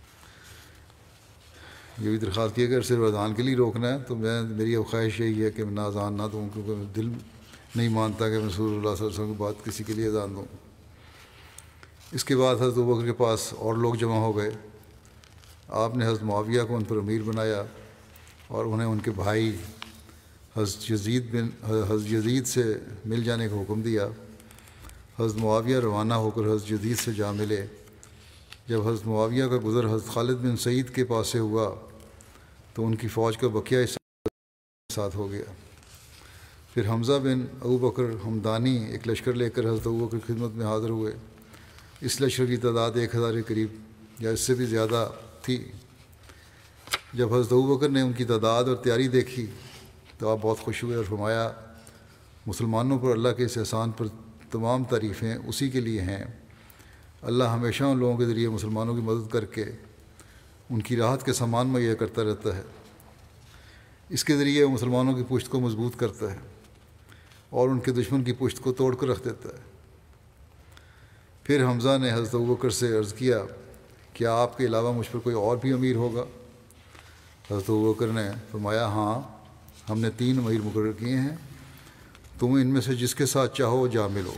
یہ بھی درخواست کی کہ اگر صرف اذان کے لیے روکنا ہے تو میری اب خواہش یہی ہے کہ میں اذان نہ دوں، کیونکہ دل نہیں مانتا کہ میں رسول اللہ صلی اللہ علیہ وسلم کے بعد کسی کے لیے اذان دوں۔ اس کے بعد حضرت ابوبکر کے پاس اور لوگ جمع ہو گئے۔ آپ نے حضرت معاویہ کو ان پر امیر بنایا اور انہیں ان کے بھائی حضرت یزید سے مل جانے کا حکم دیا۔ حضرت معاویہ روانہ ہو کر حضرت یزید سے جا ملے۔ جب حضرت معاویہ کا گزر حضرت خالد بن سعید کے پاس سے ہوا تو ان کی فوج کا بقیہ ساتھ ہو گیا۔ پھر حمزہ بن ابوبکر ہمدانی ایک لشکر لے کر حضرت ابوبکر کی خدمت میں حاضر ہوئے۔ اس لشکر کی تعداد 1000 کے قریب یا اس سے بھی زیادہ تھی۔ جب حضرت ابوبکر نے ان کی تعداد اور تیاری دیکھی تو آپ بہت خوش ہوئے اور فرمایا، مسلمانوں پر اللہ کے اس احسان پر تمام تعریفیں اسی کے لیے ہیں۔ اللہ ہمیشہ ان لوگوں کے ذریعے مسلمانوں کی مدد کر کے ان کی راحت کے سامان مہیا کرتا رہتا ہے۔ اس کے ذریعے وہ مسلمانوں کی پشت کو مضبوط کرتا ہے اور ان کے دشمن کی پشت کو توڑ کر رکھ دیتا ہے۔ پھر حمزہ نے حضرت ابوبکر سے عرض کیا، کیا آپ کے علاوہ مجھ پر کوئی اور بھی امیر ہوگا؟ حضرت ابوبکر نے فرمایا، ہاں، ہم نے 3 امیر مقرر کیے ہیں، تم ان میں سے جس کے ساتھ چاہو جا ملو۔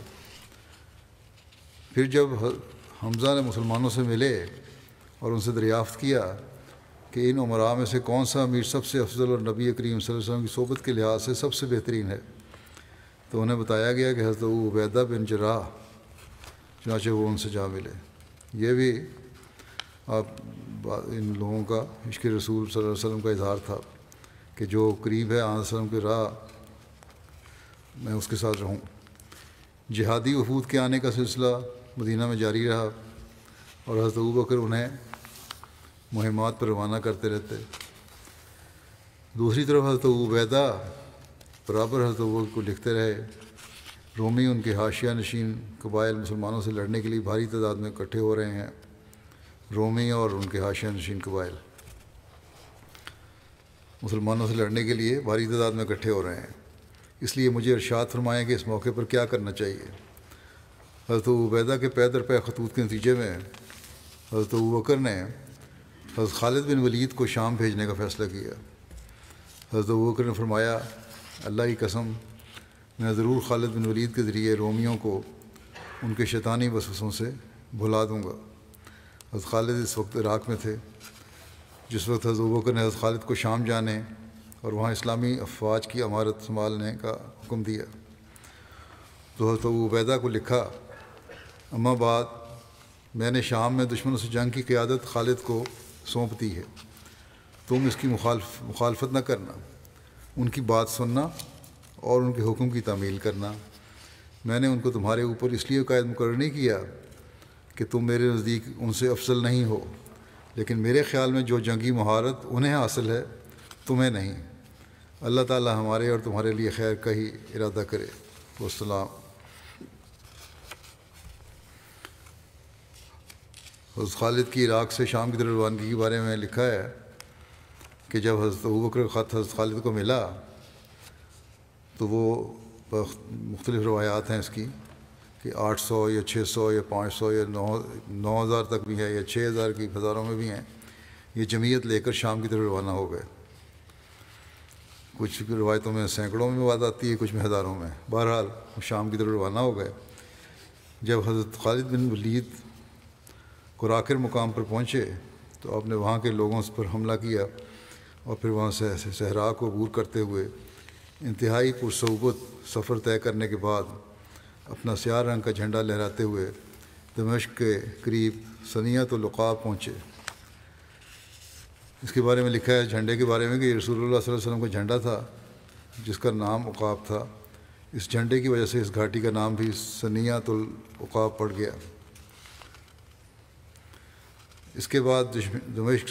پھر جب حمزہ نے مسلمانوں سے ملے اور ان سے دریافت کیا کہ ان امراء میں سے کون سا امیر سب سے افضل اور نبی کریم صلی اللہ علیہ وسلم کی صحبت کے لحاظ سے سب سے بہترین ہے، تو انہیں بتایا گیا کہ حضرت ابو عبیدہ بن جراح، چنانچہ وہ ان سے جا ملے۔ یہ بھی آپ ان لوگوں کا عشق رسول صلی اللہ علیہ وسلم کا اظہار تھا کہ جو قریب ہے آن وسلم کی راہ، میں اس کے ساتھ رہوں۔ جہادی وفود کے آنے کا سلسلہ مدینہ میں جاری رہا اور حضرت ابوبکر انہیں مہمات پر روانہ کرتے رہتے۔ دوسری طرف حضرت ابو عبیدہ برابر حضرت ابوبکر کو لکھتے رہے۔ رومی ان کے حاشیہ نشین قبائل مسلمانوں سے لڑنے کے لیے بھاری تعداد میں اکٹھے ہو رہے ہیں۔ رومی اور ان کے حاشیہ نشین قبائل مسلمانوں سے لڑنے کے لیے بھاری تعداد میں اکٹھے ہو رہے ہیں، اس لیے مجھے ارشاد فرمائیں کہ اس موقع پر کیا کرنا چاہیے۔ حضرت ابو عبیدہ کے پے در پے خطوط کے نتیجے میں حضرت ابوبکر نے حضرت خالد بن ولید کو شام بھیجنے کا فیصلہ کیا۔ حضرت ابوبکر نے فرمایا، اللہ کی قسم، میں ضرور خالد بن ولید کے ذریعے رومیوں کو ان کے شیطانی وسوسوں سے بھلا دوں گا۔ حضرت خالد اس وقت عراق میں تھے جس وقت حضرت ابوبکر نے حضرت خالد کو شام جانے اور وہاں اسلامی افواج کی امارت سنبھالنے کا حکم دیا۔ تو حضرت ابو عبیدہ کو لکھا، اما بعد، میں نے شام میں دشمنوں سے جنگ کی قیادت خالد کو سونپ دی ہے، تم اس کی مخالفت نہ کرنا، ان کی بات سننا اور ان کے حکم کی تعمیل کرنا۔ میں نے ان کو تمہارے اوپر اس لیے قائد مقرر نہیں کیا کہ تم میرے نزدیک ان سے افضل نہیں ہو، لیکن میرے خیال میں جو جنگی مہارت انہیں حاصل ہے تمہیں نہیں۔ اللہ تعالیٰ ہمارے اور تمہارے لیے خیر کا ہی ارادہ کرے۔ والسلام۔ حضرت خالد کی عراق سے شام کی طرف روانگی کے بارے میں لکھا ہے کہ جب حضرت ابوبکر کا خط حضرت خالد کو ملا تو وہ مختلف روایات ہیں اس کی کہ 800 یا 600 یا 500 یا 9000 تک بھی ہے، یا 6000 کی ہزاروں میں بھی ہیں، یہ جمعیت لے کر شام کی طرف روانہ ہو گئے۔ کچھ روایتوں میں سینکڑوں میں بات آتی ہے، کچھ میں ہزاروں میں۔ بہرحال وہ شام کی طرف روانہ ہو گئے۔ جب حضرت خالد بن ولید قراقر مقام پر پہنچے تو آپ نے وہاں کے لوگوں پر حملہ کیا اور پھر وہاں سے صحرا کو عبور کرتے ہوئے انتہائی پرصعوبت سفر طے کرنے کے بعد اپنا سیاہ رنگ کا جھنڈا لہراتے ہوئے دمشق کے قریب ثنیۃ العقاب پہنچے۔ اس کے بارے میں لکھا ہے جھنڈے کے بارے میں کہ یہ رسول اللہ صلی اللہ علیہ وسلم کا جھنڈا تھا جس کا نام عقاب تھا۔ اس جھنڈے کی وجہ سے اس گھاٹی کا نام بھی ثنیۃ العقاب پڑ گیا۔ اس کے بعد دمشق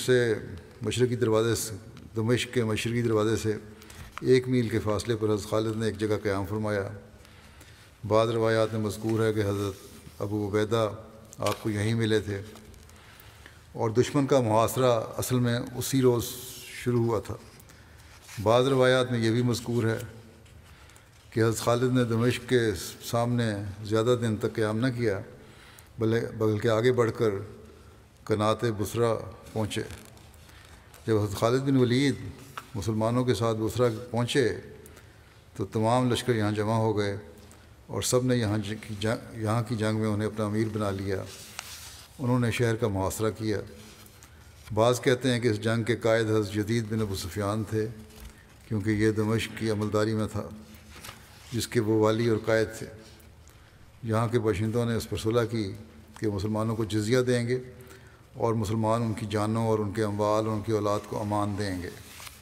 کے مشرقی دروازے سے 1 میل کے فاصلے پر حضرت خالد نے ایک جگہ قیام فرمایا۔ بعض روایات میں مذکور ہے کہ حضرت ابو عبیدہ آپ کو یہیں ملے تھے اور دشمن کا محاصرہ اصل میں اسی روز شروع ہوا تھا۔ بعض روایات میں یہ بھی مذکور ہے کہ حضرت خالد نے دمشق کے سامنے زیادہ دن تک قیام نہ کیا بلکہ آگے بڑھ کر قنات بصرہ پہنچے۔ جب حضرت خالد بن ولید مسلمانوں کے ساتھ بصرہ پہنچے تو تمام لشکر یہاں جمع ہو گئے اور سب نے یہاں کی جنگ میں انہیں اپنا امیر بنا لیا۔ انہوں نے شہر کا محاصرہ کیا۔ بعض کہتے ہیں کہ اس جنگ کے قائد حضرت جدید بن ابو سفیان تھے، کیونکہ یہ دمشق کی عملداری میں تھا جس کے وہ والی اور قائد تھے۔ یہاں کے باشندوں نے اس پر صلح کی کہ مسلمانوں کو جزیہ دیں گے اور مسلمان ان کی جانوں اور ان کے اموال اور ان کی اولاد کو امان دیں گے۔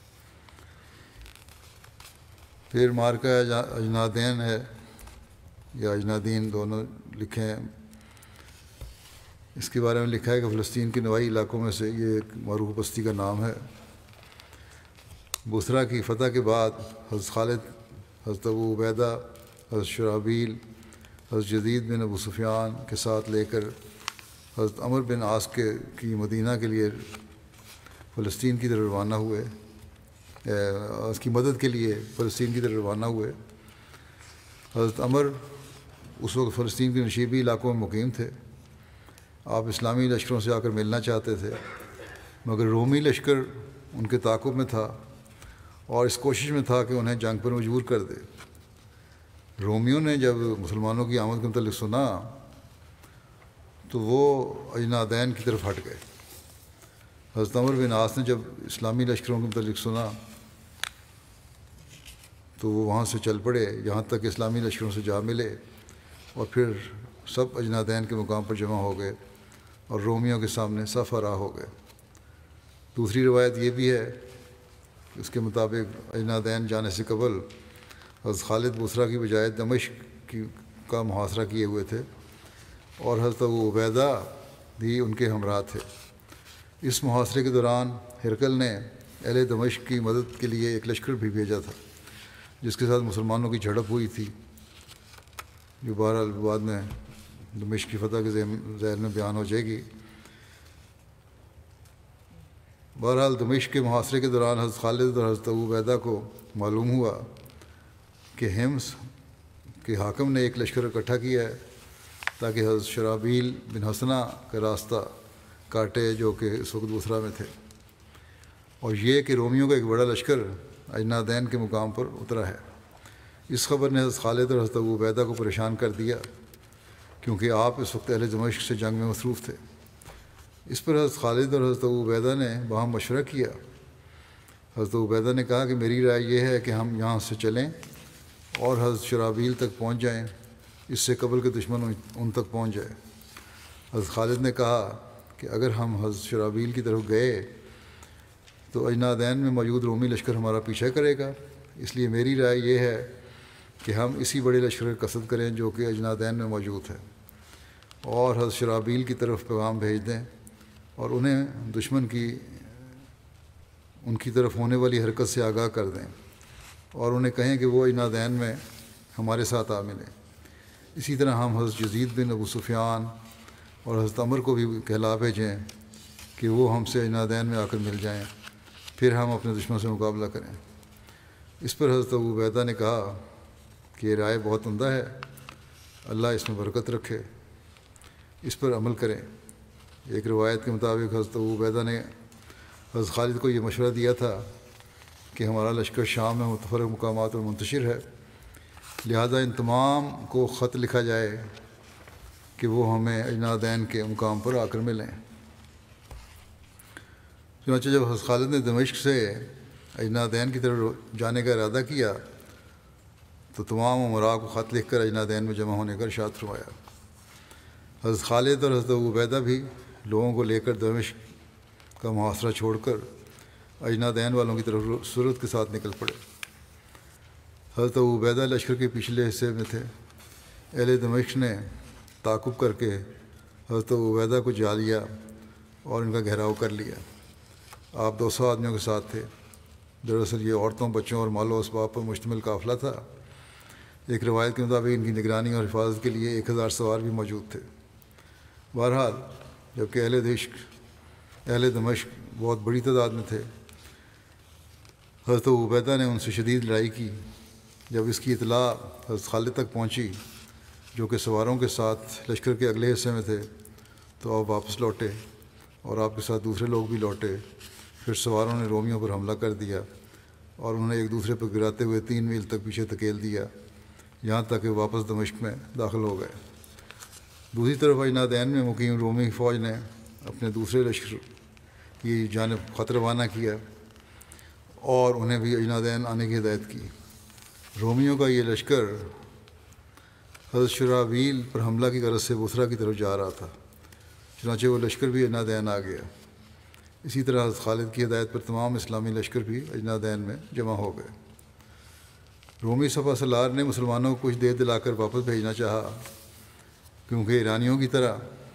پھر مارکہ اجنادین ہے یا اجنادین، دونوں لکھے ہیں۔ اس کے بارے میں لکھا ہے کہ فلسطین کے نواحی علاقوں میں سے یہ ایک معروف بستی کا نام ہے۔ بصرہ کی فتح کے بعد حضرت خالد حضرت ابو عبیدہ، حضرت شرحبیل، حضرت جدید بن ابو سفیان کے ساتھ لے کر حضرت عمر بن عاص کی مدینہ کے لیے فلسطین کی طرف روانہ ہوئے، اس کی مدد کے لیے فلسطین کی طرف روانہ ہوئے۔ حضرت عمر اس وقت فلسطین کے نشیبی علاقوں میں مقیم تھے۔ آپ اسلامی لشکروں سے آ کر ملنا چاہتے تھے، مگر رومی لشکر ان کے تعاقب میں تھا اور اس کوشش میں تھا کہ انہیں جنگ پر مجبور کر دے۔ رومیوں نے جب مسلمانوں کی آمد کے متعلق سنا تو وہ اجنادین کی طرف ہٹ گئے۔ حضرت عمر بن عاص نے جب اسلامی لشکروں کے متعلق سنا تو وہ وہاں سے چل پڑے یہاں تک اسلامی لشکروں سے جا ملے، اور پھر سب اجنادین کے مقام پر جمع ہو گئے اور رومیوں کے سامنے صف آرا ہو گئے۔ دوسری روایت یہ بھی ہے، اس کے مطابق اجنادین جانے سے قبل حضرت خالد بصرہ کی بجائے دمشق کا محاصرہ کیے ہوئے تھے، اور حضرت ابو عبیدہ بھی ان کے ہمراہ تھے۔ اس محاصرے کے دوران ہرقل نے اہل دمشق کی مدد کے لیے ایک لشکر بھی بھیجا تھا، جس کے ساتھ مسلمانوں کی جھڑپ ہوئی تھی، جو بہرحال بعد میں دمشق کی فتح کے ذیل میں بیان ہو جائے گی۔ بہرحال دمشق کے محاصرے کے دوران حضرت خالد اور حضرت ابو عبیدہ کو معلوم ہوا کہ حمص کے حاکم نے ایک لشکر اکٹھا کیا ہے تاکہ حضرت شرابیل بن حسنہ کا راستہ کاٹے، جو کہ اس وقت بصرہ میں تھے، اور یہ کہ رومیوں کا ایک بڑا لشکر اجنادین کے مقام پر اترا ہے۔ اس خبر نے حضرت خالد اور حضرت ابو عبیدہ کو پریشان کر دیا، کیونکہ آپ اس وقت اہل دمشق سے جنگ میں مصروف تھے۔ اس پر حضرت خالد اور حضرت ابو عبیدہ نے باہم مشورہ کیا۔ حضرت ابو عبیدہ نے کہا کہ میری رائے یہ ہے کہ ہم یہاں سے چلیں اور حضرت شرابیل تک پہنچ جائیں، اس سے قبل کے دشمن ان تک پہنچ جائے۔ حضرت خالد نے کہا کہ اگر ہم حضرت شرابیل کی طرف گئے تو اجنادین میں موجود رومی لشکر ہمارا پیچھا کرے گا، اس لیے میری رائے یہ ہے کہ ہم اسی بڑے لشکر کا قصد کریں جو کہ اجنادین میں موجود ہے، اور حضرت شرابیل کی طرف پیغام بھیج دیں اور انہیں دشمن کی ان کی طرف ہونے والی حرکت سے آگاہ کر دیں، اور انہیں کہیں کہ وہ اجنادین میں ہمارے ساتھ آ ملیں۔ اسی طرح ہم حضرت یزید بن ابو سفیان اور حضرت عمر کو بھی کہلا بھیجیں کہ وہ ہم سے اجنادین میں آ کر مل جائیں، پھر ہم اپنے دشمن سے مقابلہ کریں۔ اس پر حضرت ابو عبیدہ نے کہا کہ یہ رائے بہت عمدہ ہے، اللہ اس میں برکت رکھے، اس پر عمل کریں۔ ایک روایت کے مطابق حضرت ابو عبیدہ نے حضرت خالد کو یہ مشورہ دیا تھا کہ ہمارا لشکر شام میں متفرق مقامات پر منتشر ہے، لہذا ان تمام کو خط لکھا جائے کہ وہ ہمیں اجنادین کے مقام پر آ کر ملیں۔ چنانچہ جب حضرت خالد نے دمشق سے اجنادین کی طرف جانے کا ارادہ کیا تو تمام امراء کو خط لکھ کر اجنادین میں جمع ہونے کا ارشاد فرمایا۔ حضرت خالد اور حضرت ابو عبیدہ بھی لوگوں کو لے کر دمشق کا محاصرہ چھوڑ کر اجنادین والوں کی طرف سرعت کے ساتھ نکل پڑے۔ حضرت ابو عبیدہ لشکر کے پچھلے حصے میں تھے۔ اہل دمشق نے تعاقب کر کے حضرت ابو عبیدہ کو جا لیا اور ان کا گھیراؤ کر لیا۔ آپ 200 آدمیوں کے ساتھ تھے۔ دراصل یہ عورتوں، بچوں اور مال و اسباب پر مشتمل قافلہ تھا۔ ایک روایت کے مطابق ان کی نگرانی اور حفاظت کے لیے 1000 سوار بھی موجود تھے۔ بہرحال جبکہ اہل دمشق بہت بڑی تعداد میں تھے، حضرت ابو عبیدہ نے ان سے شدید لڑائی کی۔ جب اس کی اطلاع حضرت خالد تک پہنچی، جو کہ سواروں کے ساتھ لشکر کے اگلے حصے میں تھے، تو آپ واپس لوٹے اور آپ کے ساتھ دوسرے لوگ بھی لوٹے۔ پھر سواروں نے رومیوں پر حملہ کر دیا اور انہیں ایک دوسرے پر گراتے ہوئے 3 میل تک پیچھے دھکیل دیا، یہاں تک کہ واپس دمشق میں داخل ہو گئے۔ دوسری طرف اجنادین میں مقیم رومی فوج نے اپنے دوسرے لشکر کی جانب خط روانہ کیا اور انہیں بھی اجنادین آنے کی ہدایت کی۔ رومیوں کا یہ لشکر حضرت شرابیل پر حملہ کی غرض سے بصرہ کی طرف جا رہا تھا، چنانچہ وہ لشکر بھی اجنادین آ گیا۔ اسی طرح حضرت خالد کی ہدایت پر تمام اسلامی لشکر بھی اجنادین میں جمع ہو گئے۔ رومی سپہ سالار نے مسلمانوں کو کچھ دیر دلا کر واپس بھیجنا چاہا، کیونکہ ایرانیوں کی طرح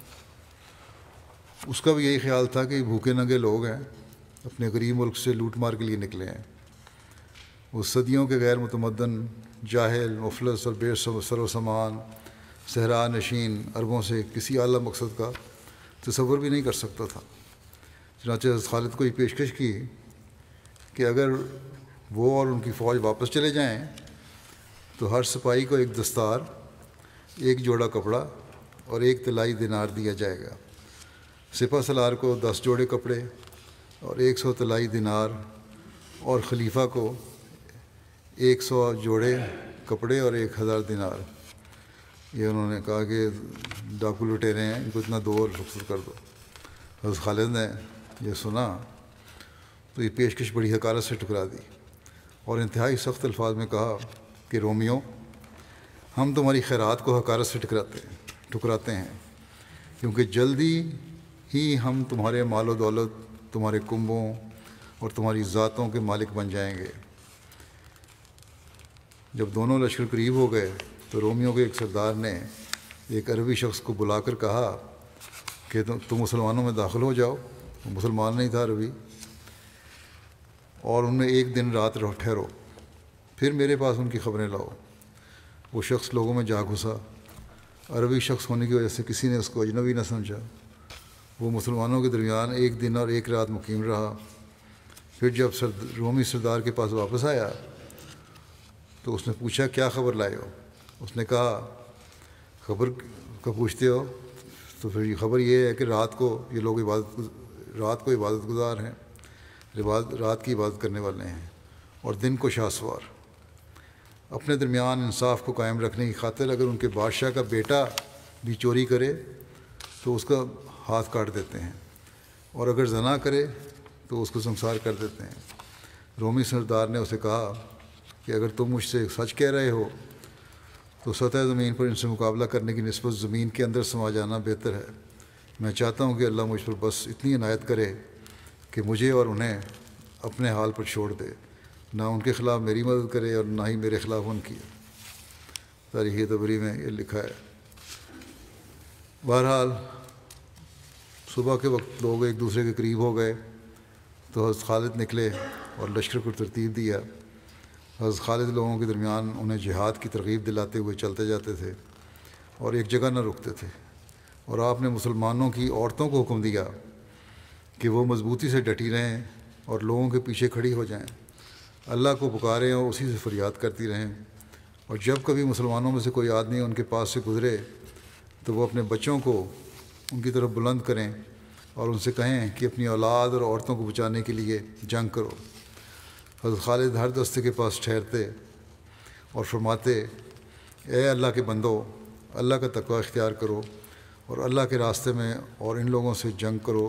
اس کا بھی یہی خیال تھا کہ بھوکے ننگے لوگ ہیں، اپنے غریب ملک سے لوٹ مار کے لیے نکلے ہیں۔ وہ صدیوں کے غیر متمدن، جاہل، مفلس اور بے سر و سامان صحرا نشین عربوں سے کسی اعلیٰ مقصد کا تصور بھی نہیں کر سکتا تھا۔ چنانچہ حضرت خالد کو یہ پیشکش کی کہ اگر وہ اور ان کی فوج واپس چلے جائیں تو ہر سپاہی کو ایک دستار، ایک جوڑا کپڑا اور ایک طلائی دینار دیا جائے گا۔ سپہ سالار کو 10 جوڑے کپڑے اور 100 طلائی دینار، اور خلیفہ کو 100 جوڑے کپڑے اور 1000 دینار. یہ انہوں نے کہا کہ ڈاکو لٹیرے ہیں، ان کو اتنا دو اور رخصت کر دو. حضرت خالد نے یہ سنا تو یہ پیشکش بڑی حقارت سے ٹھکرا دی اور انتہائی سخت الفاظ میں کہا کہ رومیوں، ہم تمہاری خیرات کو حقارت سے ٹھکراتے ہیں، کیونکہ جلدی ہی ہم تمہارے مال و دولت، تمہارے کنبوں اور تمہاری ذاتوں کے مالک بن جائیں گے. جب دونوں لشکر قریب ہو گئے تو رومیوں کے ایک سردار نے ایک عربی شخص کو بلا کر کہا کہ تم مسلمانوں میں داخل ہو جاؤ. وہ مسلمان نہیں تھا، عربی. اور ان میں ایک دن رات ٹھہرو، پھر میرے پاس ان کی خبریں لاؤ. وہ شخص لوگوں میں جا گھسا. عربی شخص ہونے کی وجہ سے کسی نے اس کو اجنبی نہ سمجھا. وہ مسلمانوں کے درمیان ایک دن اور ایک رات مقیم رہا. پھر جب رومی سردار کے پاس واپس آیا تو اس نے پوچھا کیا خبر لائے ہو؟ اس نے کہا خبر کا پوچھتے ہو تو پھر یہ خبر یہ ہے کہ رات کو یہ لوگ رات کو عبادت گزار ہیں، رات کی عبادت کرنے والے ہیں، اور دن کو شاہ سوار. اپنے درمیان انصاف کو قائم رکھنے کی خاطر اگر ان کے بادشاہ کا بیٹا بھی چوری کرے تو اس کا ہاتھ کاٹ دیتے ہیں، اور اگر زنا کرے تو اس کو سنسار کر دیتے ہیں. رومی سردار نے اسے کہا کہ اگر تم مجھ سے سچ کہہ رہے ہو تو سطح زمین پر ان سے مقابلہ کرنے کی نسبت زمین کے اندر سما جانا بہتر ہے. میں چاہتا ہوں کہ اللہ مجھ پر بس اتنی عنایت کرے کہ مجھے اور انہیں اپنے حال پر چھوڑ دے، نہ ان کے خلاف میری مدد کرے اور نہ ہی میرے خلاف ان کی. تاریخ طبری میں یہ لکھا ہے. بہرحال صبح کے وقت لوگ ایک دوسرے کے قریب ہو گئے تو حضرت خالد نکلے اور لشکر کو ترتیب دیا. حضرت خالد لوگوں کے درمیان انہیں جہاد کی ترغیب دلاتے ہوئے چلتے جاتے تھے اور ایک جگہ نہ رکتے تھے. اور آپ نے مسلمانوں کی عورتوں کو حکم دیا کہ وہ مضبوطی سے ڈٹی رہیں اور لوگوں کے پیچھے کھڑی ہو جائیں، اللہ کو پکاریں اور اسی سے فریاد کرتی رہیں. اور جب کبھی مسلمانوں میں سے کوئی آدمی ان کے پاس سے گزرے تو وہ اپنے بچوں کو ان کی طرف بلند کریں اور ان سے کہیں کہ اپنی اولاد اور عورتوں کو بچانے کے لیے جنگ کرو. حضرت خالد ہر دستے کے پاس ٹھہرتے اور فرماتے اے اللہ کے بندو، اللہ کا تقوی اختیار کرو اور اللہ کے راستے میں اور ان لوگوں سے جنگ کرو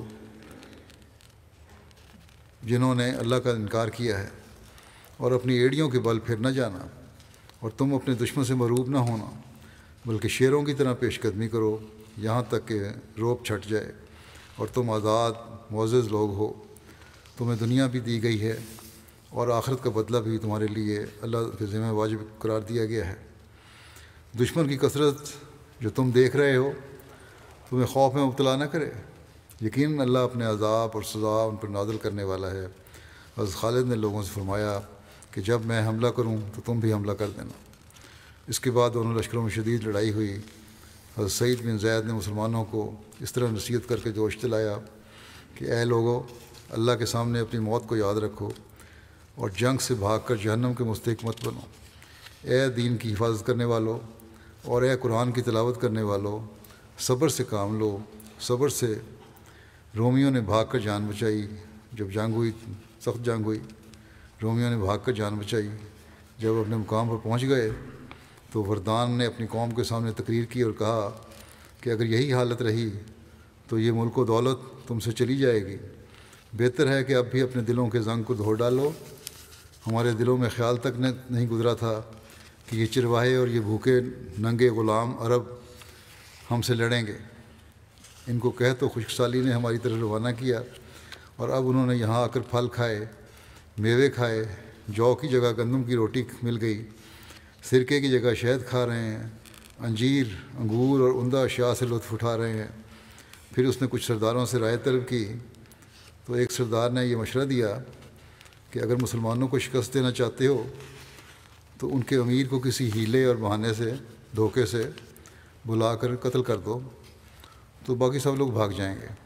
جنہوں نے اللہ کا انکار کیا ہے، اور اپنی ایڑیوں کے بل پھر نہ جانا، اور تم اپنے دشمن سے مروب نہ ہونا بلکہ شیروں کی طرح پیش قدمی کرو یہاں تک کہ روب چھٹ جائے اور تم آزاد معزز لوگ ہو. تمہیں دنیا بھی دی گئی ہے اور آخرت کا بدلہ بھی تمہارے لیے اللہ کے ذمہ واجب قرار دیا گیا ہے. دشمن کی کثرت جو تم دیکھ رہے ہو تمہیں خوف میں مبتلا نہ کرے، یقیناً اللہ اپنے عذاب اور سزا ان پر نازل کرنے والا ہے. حضرت خالد نے لوگوں سے فرمایا کہ جب میں حملہ کروں تو تم بھی حملہ کر دینا. اس کے بعد دونوں لشکروں میں شدید لڑائی ہوئی. حضرت سعید بن زید نے مسلمانوں کو اس طرح نصیحت کر کے جوش دلایا کہ اے لوگو، اللہ کے سامنے اپنی موت کو یاد رکھو اور جنگ سے بھاگ کر جہنم کے مستحق مت بنو. اے دین کی حفاظت کرنے والو اور اے قرآن کی تلاوت کرنے والو، صبر سے کام لو، صبر سے. رومیوں نے بھاگ کر جان بچائی. جب جنگ ہوئی، سخت جنگ ہوئی، رومیوں نے بھاگ کر جان بچائی. جب اپنے مقام پر پہنچ گئے تو وردان نے اپنی قوم کے سامنے تقریر کی اور کہا کہ اگر یہی حالت رہی تو یہ ملک و دولت تم سے چلی جائے گی. بہتر ہے کہ اب بھی اپنے دلوں کے زنگ کو دھو ڈالو. ہمارے دلوں میں خیال تک نہیں گزرا تھا کہ یہ چرواہے اور یہ بھوکے ننگے غلام عرب ہم سے لڑیں گے. ان کو کہہ تو خشک سالی نے ہماری طرف روانہ کیا، اور اب انہوں نے یہاں آ کر پھل کھائے، میوے کھائے، جو کی جگہ گندم کی روٹی مل گئی، سرکے کی جگہ شہد کھا رہے ہیں، انجیر، انگور اور عمدہ اشیاء سے لطف اٹھا رہے ہیں. پھر اس نے کچھ سرداروں سے رائے طلب کی تو ایک سردار نے یہ مشورہ دیا کہ اگر مسلمانوں کو شکست دینا چاہتے ہو تو ان کے امیر کو کسی ہیلے اور بہانے سے، دھوکے سے بلا کر قتل کر دو تو باقی سب لوگ بھاگ جائیں گے.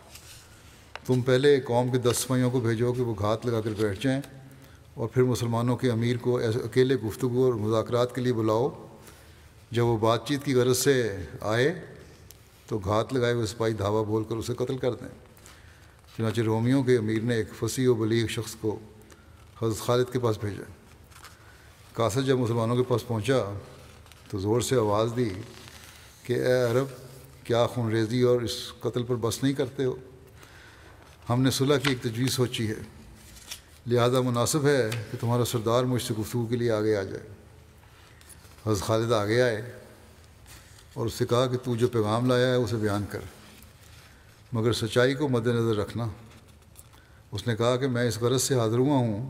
تم پہلے قوم کے 10 سپاہیوں کو بھیجو کہ وہ گھات لگا کر بیٹھ جائیں، اور پھر مسلمانوں کے امیر کو اکیلے گفتگو اور مذاکرات کے لیے بلاؤ. جب وہ بات چیت کی غرض سے آئے تو گھات لگائے ہوئے سپاہی دھاوا بول کر اسے قتل کر دیں. چنانچہ رومیوں کے امیر نے ایک فصیح و بلیغ شخص کو حضرت خالد کے پاس بھیجا. قاصد جب مسلمانوں کے پاس پہنچا تو زور سے آواز دی کہ اے عرب، کیا خون ریزی اور اس قتل پر بس نہیں کرتے ہو؟ ہم نے صلح کی ایک تجویز سوچی ہے، لہذا مناسب ہے کہ تمہارا سردار مجھ سے گفتگو کے لیے آگے آ جائے۔ حضرت خالد آگے آئے اور اس سے کہا کہ تو جو پیغام لایا ہے اسے بیان کر، مگر سچائی کو مد نظر رکھنا۔ اس نے کہا کہ میں اس غرض سے حاضر ہوا ہوں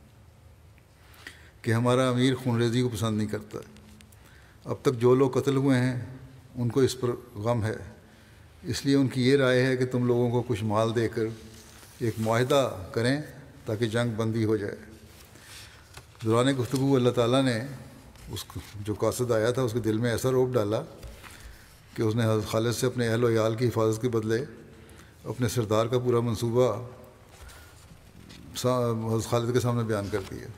کہ ہمارا امیر خون ریزی کو پسند نہیں کرتا۔ اب تک جو لوگ قتل ہوئے ہیں ان کو اس پر غم ہے، اس لیے ان کی یہ رائے ہے کہ تم لوگوں کو کچھ مال دے کر ایک معاہدہ کریں تاکہ جنگ بندی ہو جائے۔ دوران گفتگو اللہ تعالیٰ نے جو قاصد آیا تھا اس کے دل میں ایسا رعب ڈالا کہ اس نے حضرت خالد سے اپنے اہل و عیال کی حفاظت کے بدلے اپنے سردار کا پورا منصوبہ حضرت خالد کے سامنے بیان کر دیا۔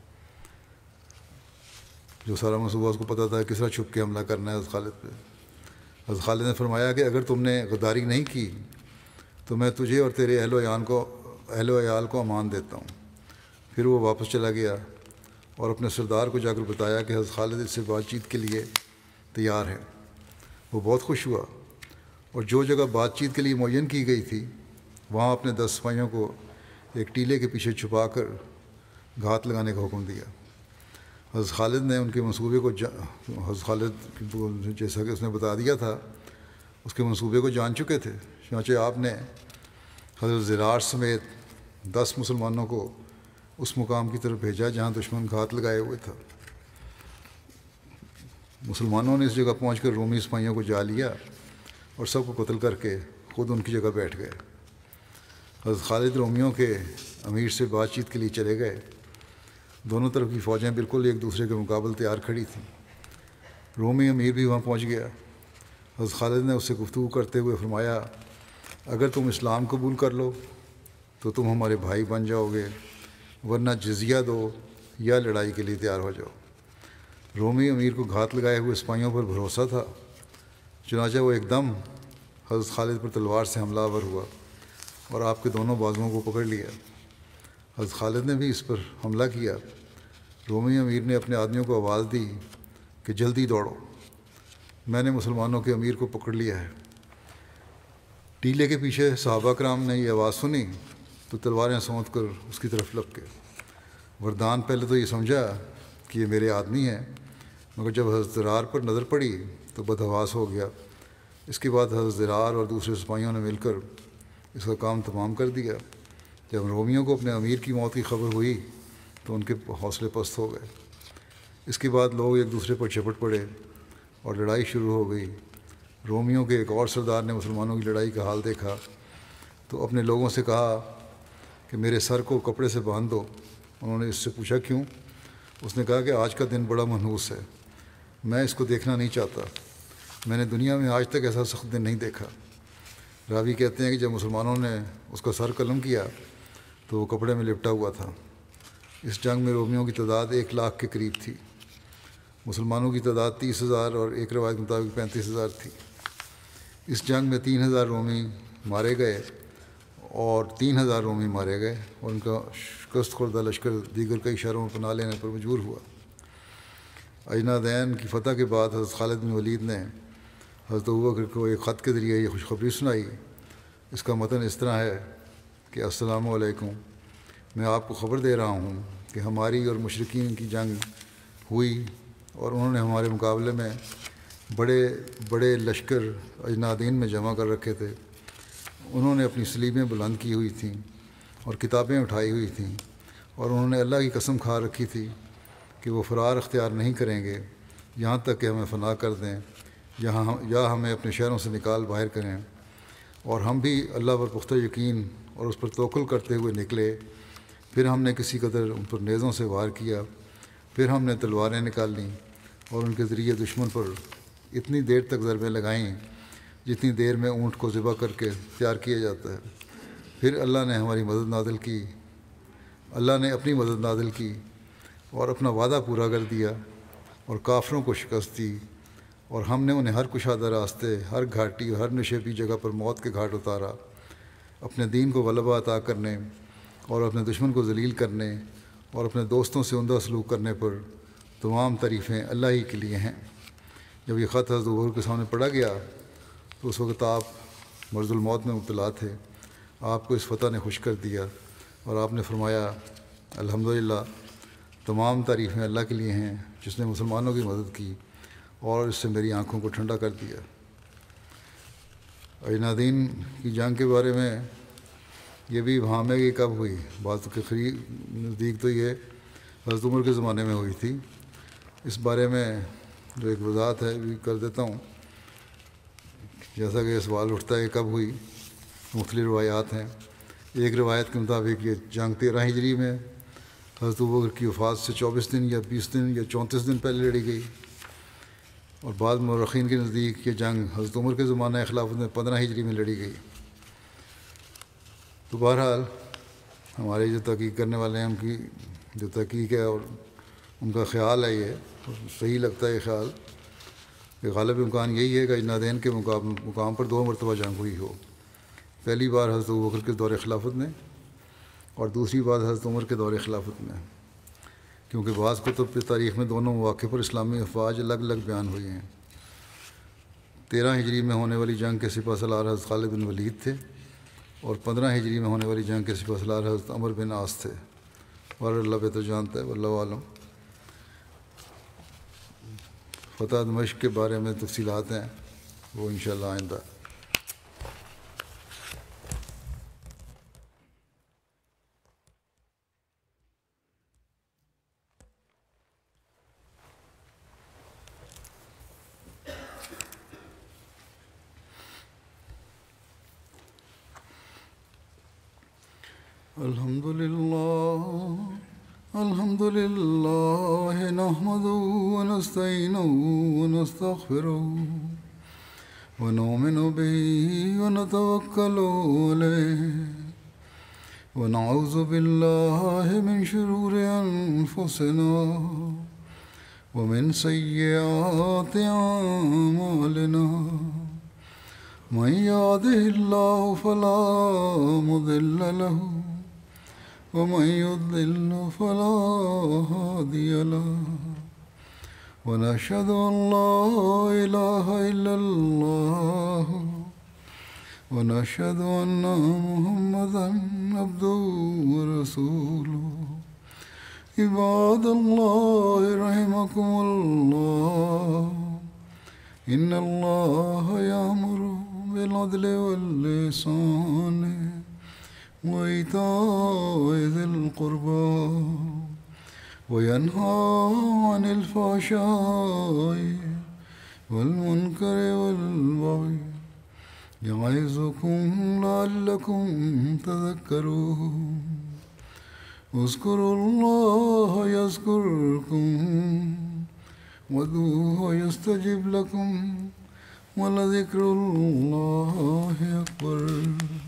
جو سارا منصوبہ اس کو پتہ تھا کس طرح چھپ کے حملہ کرنا ہے حضرت خالد پہ۔ حضرت خالد نے فرمایا کہ اگر تم نے غداری نہیں کی تو میں تجھے اور تیرے اہل و عیال کو امان دیتا ہوں۔ پھر وہ واپس چلا گیا اور اپنے سردار کو جا کر بتایا کہ حضرت خالد اس سے بات چیت کے لیے تیار ہے۔ وہ بہت خوش ہوا اور جو جگہ بات چیت کے لیے معین کی گئی تھی وہاں اپنے 10 سپاہیوں کو ایک ٹیلے کے پیچھے چھپا کر گھات لگانے کا حکم دیا۔ حضرت خالد نے ان کے منصوبے کو حضرت خالد جیسا کہ اس نے بتا دیا تھا اس کے منصوبے کو جان چکے تھے، چنانچہ آپ نے حضرت زرار سمیت 10 مسلمانوں کو اس مقام کی طرف بھیجا جہاں دشمن گھات لگائے ہوئے تھا۔ مسلمانوں نے اس جگہ پہنچ کر رومی سپاہیوں کو جا لیا اور سب کو قتل کر کے خود ان کی جگہ بیٹھ گئے۔ حضرت خالد رومیوں کے امیر سے بات چیت کے لیے چلے گئے۔ دونوں طرف کی فوجیں بالکل ایک دوسرے کے مقابل تیار کھڑی تھیں۔ رومی امیر بھی وہاں پہنچ گیا۔ حضرت خالد نے اس سے گفتگو کرتے ہوئے فرمایا اگر تم اسلام قبول کر لو تو تم ہمارے بھائی بن جاؤ گے، ورنہ جزیہ دو یا لڑائی کے لیے تیار ہو جاؤ۔ رومی امیر کو گھات لگائے ہوئے سپاہیوں پر بھروسہ تھا، چنانچہ وہ ایک دم حضرت خالد پر تلوار سے حملہ آور ہوا اور آپ کے دونوں بازوؤں کو پکڑ لیا۔ حضرت خالد نے بھی اس پر حملہ کیا۔ رومی امیر نے اپنے آدمیوں کو آواز دی کہ جلدی دوڑو، میں نے مسلمانوں کے امیر کو پکڑ لیا ہے۔ ٹیلے کے پیچھے صحابہ کرام نے یہ آواز سنی تو تلواریں سونت کر اس کی طرف لپ گئے۔ وردان پہلے تو یہ سمجھا کہ یہ میرے آدمی ہیں، مگر جب حضرت زرار پر نظر پڑی تو بدحواس ہو گیا۔ اس کے بعد حضرت زرار اور دوسرے سپاہیوں نے مل کر اس کا کام تمام کر دیا۔ جب رومیوں کو اپنے امیر کی موت کی خبر ہوئی تو ان کے حوصلے پست ہو گئے۔ اس کے بعد لوگ ایک دوسرے پر چپٹ پڑے اور لڑائی شروع ہو گئی۔ رومیوں کے ایک اور سردار نے مسلمانوں کی لڑائی کا حال دیکھا تو اپنے لوگوں سے کہا کہ میرے سر کو کپڑے سے باندھ دو۔ انہوں نے اس سے پوچھا کیوں؟ اس نے کہا کہ آج کا دن بڑا منحوس ہے، میں اس کو دیکھنا نہیں چاہتا، میں نے دنیا میں آج تک ایسا سخت دن نہیں دیکھا۔ راوی کہتے ہیں کہ جب مسلمانوں نے اس کا سر قلم کیا تو وہ کپڑے میں لپٹا ہوا تھا۔ اس جنگ میں رومیوں کی تعداد 1,00,000 کے قریب تھی، مسلمانوں کی تعداد 30,000 اور ایک روایت کے مطابق 35,000 تھی۔ اس جنگ میں 3,000 رومی مارے گئے اور 3,000 رومی مارے گئے اور ان کا شکست خوردہ لشکر دیگر کئی شہروں میں پناہ لینے پر مجبور ہوا۔ اجنادین کی فتح کے بعد حضرت خالد بن ولید نے حضرت ابوبکر کو ایک خط کے ذریعے یہ خوشخبری سنائی۔ اس کا متن اس طرح ہے کہ السلام علیکم، میں آپ کو خبر دے رہا ہوں کہ ہماری اور مشرکین کی جنگ ہوئی اور انہوں نے ہمارے مقابلے میں بڑے بڑے لشکر اجنادین میں جمع کر رکھے تھے۔ انہوں نے اپنی سلیبیں بلند کی ہوئی تھیں اور کتابیں اٹھائی ہوئی تھیں، اور انہوں نے اللہ کی قسم کھا رکھی تھی کہ وہ فرار اختیار نہیں کریں گے یہاں تک کہ ہمیں فنا کر دیں یا ہمیں اپنے شہروں سے نکال باہر کریں۔ اور ہم بھی اللہ پر پختہ یقین اور اس پر توکل کرتے ہوئے نکلے۔ پھر ہم نے کسی قدر ان پر نیزوں سے وار کیا، پھر ہم نے تلواریں نکال لیں اور ان کے ذریعے دشمن پر اتنی دیر تک ضربیں لگائیں جتنی دیر میں اونٹ کو ذبح کر کے تیار کیا جاتا ہے۔ پھر اللہ نے اپنی مدد نازل کی اور اپنا وعدہ پورا کر دیا اور کافروں کو شکست دی، اور ہم نے انہیں ہر کشادہ راستے، ہر گھاٹی اور ہر نشیبی جگہ پر موت کے گھاٹ اتارا، اپنے دین کو غلبہ عطا کرنے اور اپنے دشمن کو ذلیل کرنے اور اپنے دوستوں سے عمدہ سلوک کرنے پر تمام تعریفیں اللہ ہی کے لیے ہیں۔ جب یہ خط حضرت ابوبکر کے سامنے پڑھا گیا تو اس وقت آپ مرض الموت میں مبتلا تھے۔ آپ کو اس فتح نے خوش کر دیا اور آپ نے فرمایا الحمدللہ تمام تعریفیں اللہ کے لیے ہیں جس نے مسلمانوں کی مدد کی اور اس سے میری آنکھوں کو ٹھنڈا کر دیا۔ عنادین کی جنگ کے بارے میں یہ بھی ابہام ہے کہ کب ہوئی۔ بعض کے نزدیک تو یہ حضرت عمر کے زمانے میں ہوئی تھی۔ اس بارے میں جو ایک وضاحت ہے بھی کر دیتا ہوں، جیسا کہ یہ سوال اٹھتا ہے کہ کب ہوئی۔ مختلف روایات ہیں۔ ایک روایت کے مطابق یہ جنگ 13 ہجری میں حضرت ابوبکر کی وفات سے 24 دن یا 20 دن یا 34 دن پہلے لڑی گئی، اور بعض مورخین کے نزدیک یہ جنگ حضرت عمر کے زمانہ خلافت میں 15 ہجری میں لڑی گئی۔ تو بہرحال ہمارے جو تحقیق کرنے والے ہیں ان کی جو تحقیق ہے اور ان کا خیال ہے، یہ صحیح لگتا ہے یہ خیال کہ غالب امکان یہی ہے کہ عنادین کے مقام پر 2 مرتبہ جنگ ہوئی ہو۔ پہلی بار حضرت ابوبکر کے دور خلافت میں اور دوسری بار حضرت عمر کے دور خلافت میں، کیونکہ بعض کتب تاریخ میں دونوں مواقع پر اسلامی افواج الگ الگ بیان ہوئی ہیں۔ 13 ہجری میں ہونے والی جنگ کے سپہ سالار حضرت خالد بن ولید تھے اور 15 ہجری میں ہونے والی جنگ کے سپہ سالار حضرت عمر بن عاص تھے، اور اللہ بہتر جانتا ہے، واللہ عالم۔ فتح دمشق کے بارے میں تفصیلات ہیں، وہ انشاءاللہ آئندہ۔ الحمد لله نحمده ونستعينه ونستغفره ونؤمن به ونتوكل عليه ونعوذ بالله من شرور أنفسنا ومن سيئات أعمالنا من يهده الله فلا مضل له ومن يضلل فلا هادي له ونشهد أن لا إله إلا الله ونشهد أن محمدا عبده ورسوله عباد الله رحمكم الله إن الله يأمر بالعدل والإحسان وإيتاء ذي القربى وينهى عن الفحشاء والمنكر والبغي يعظكم لعلكم تذكرون اذكروا الله يذكركم وادعوه يستجب لكم ولذكر الله أكبر۔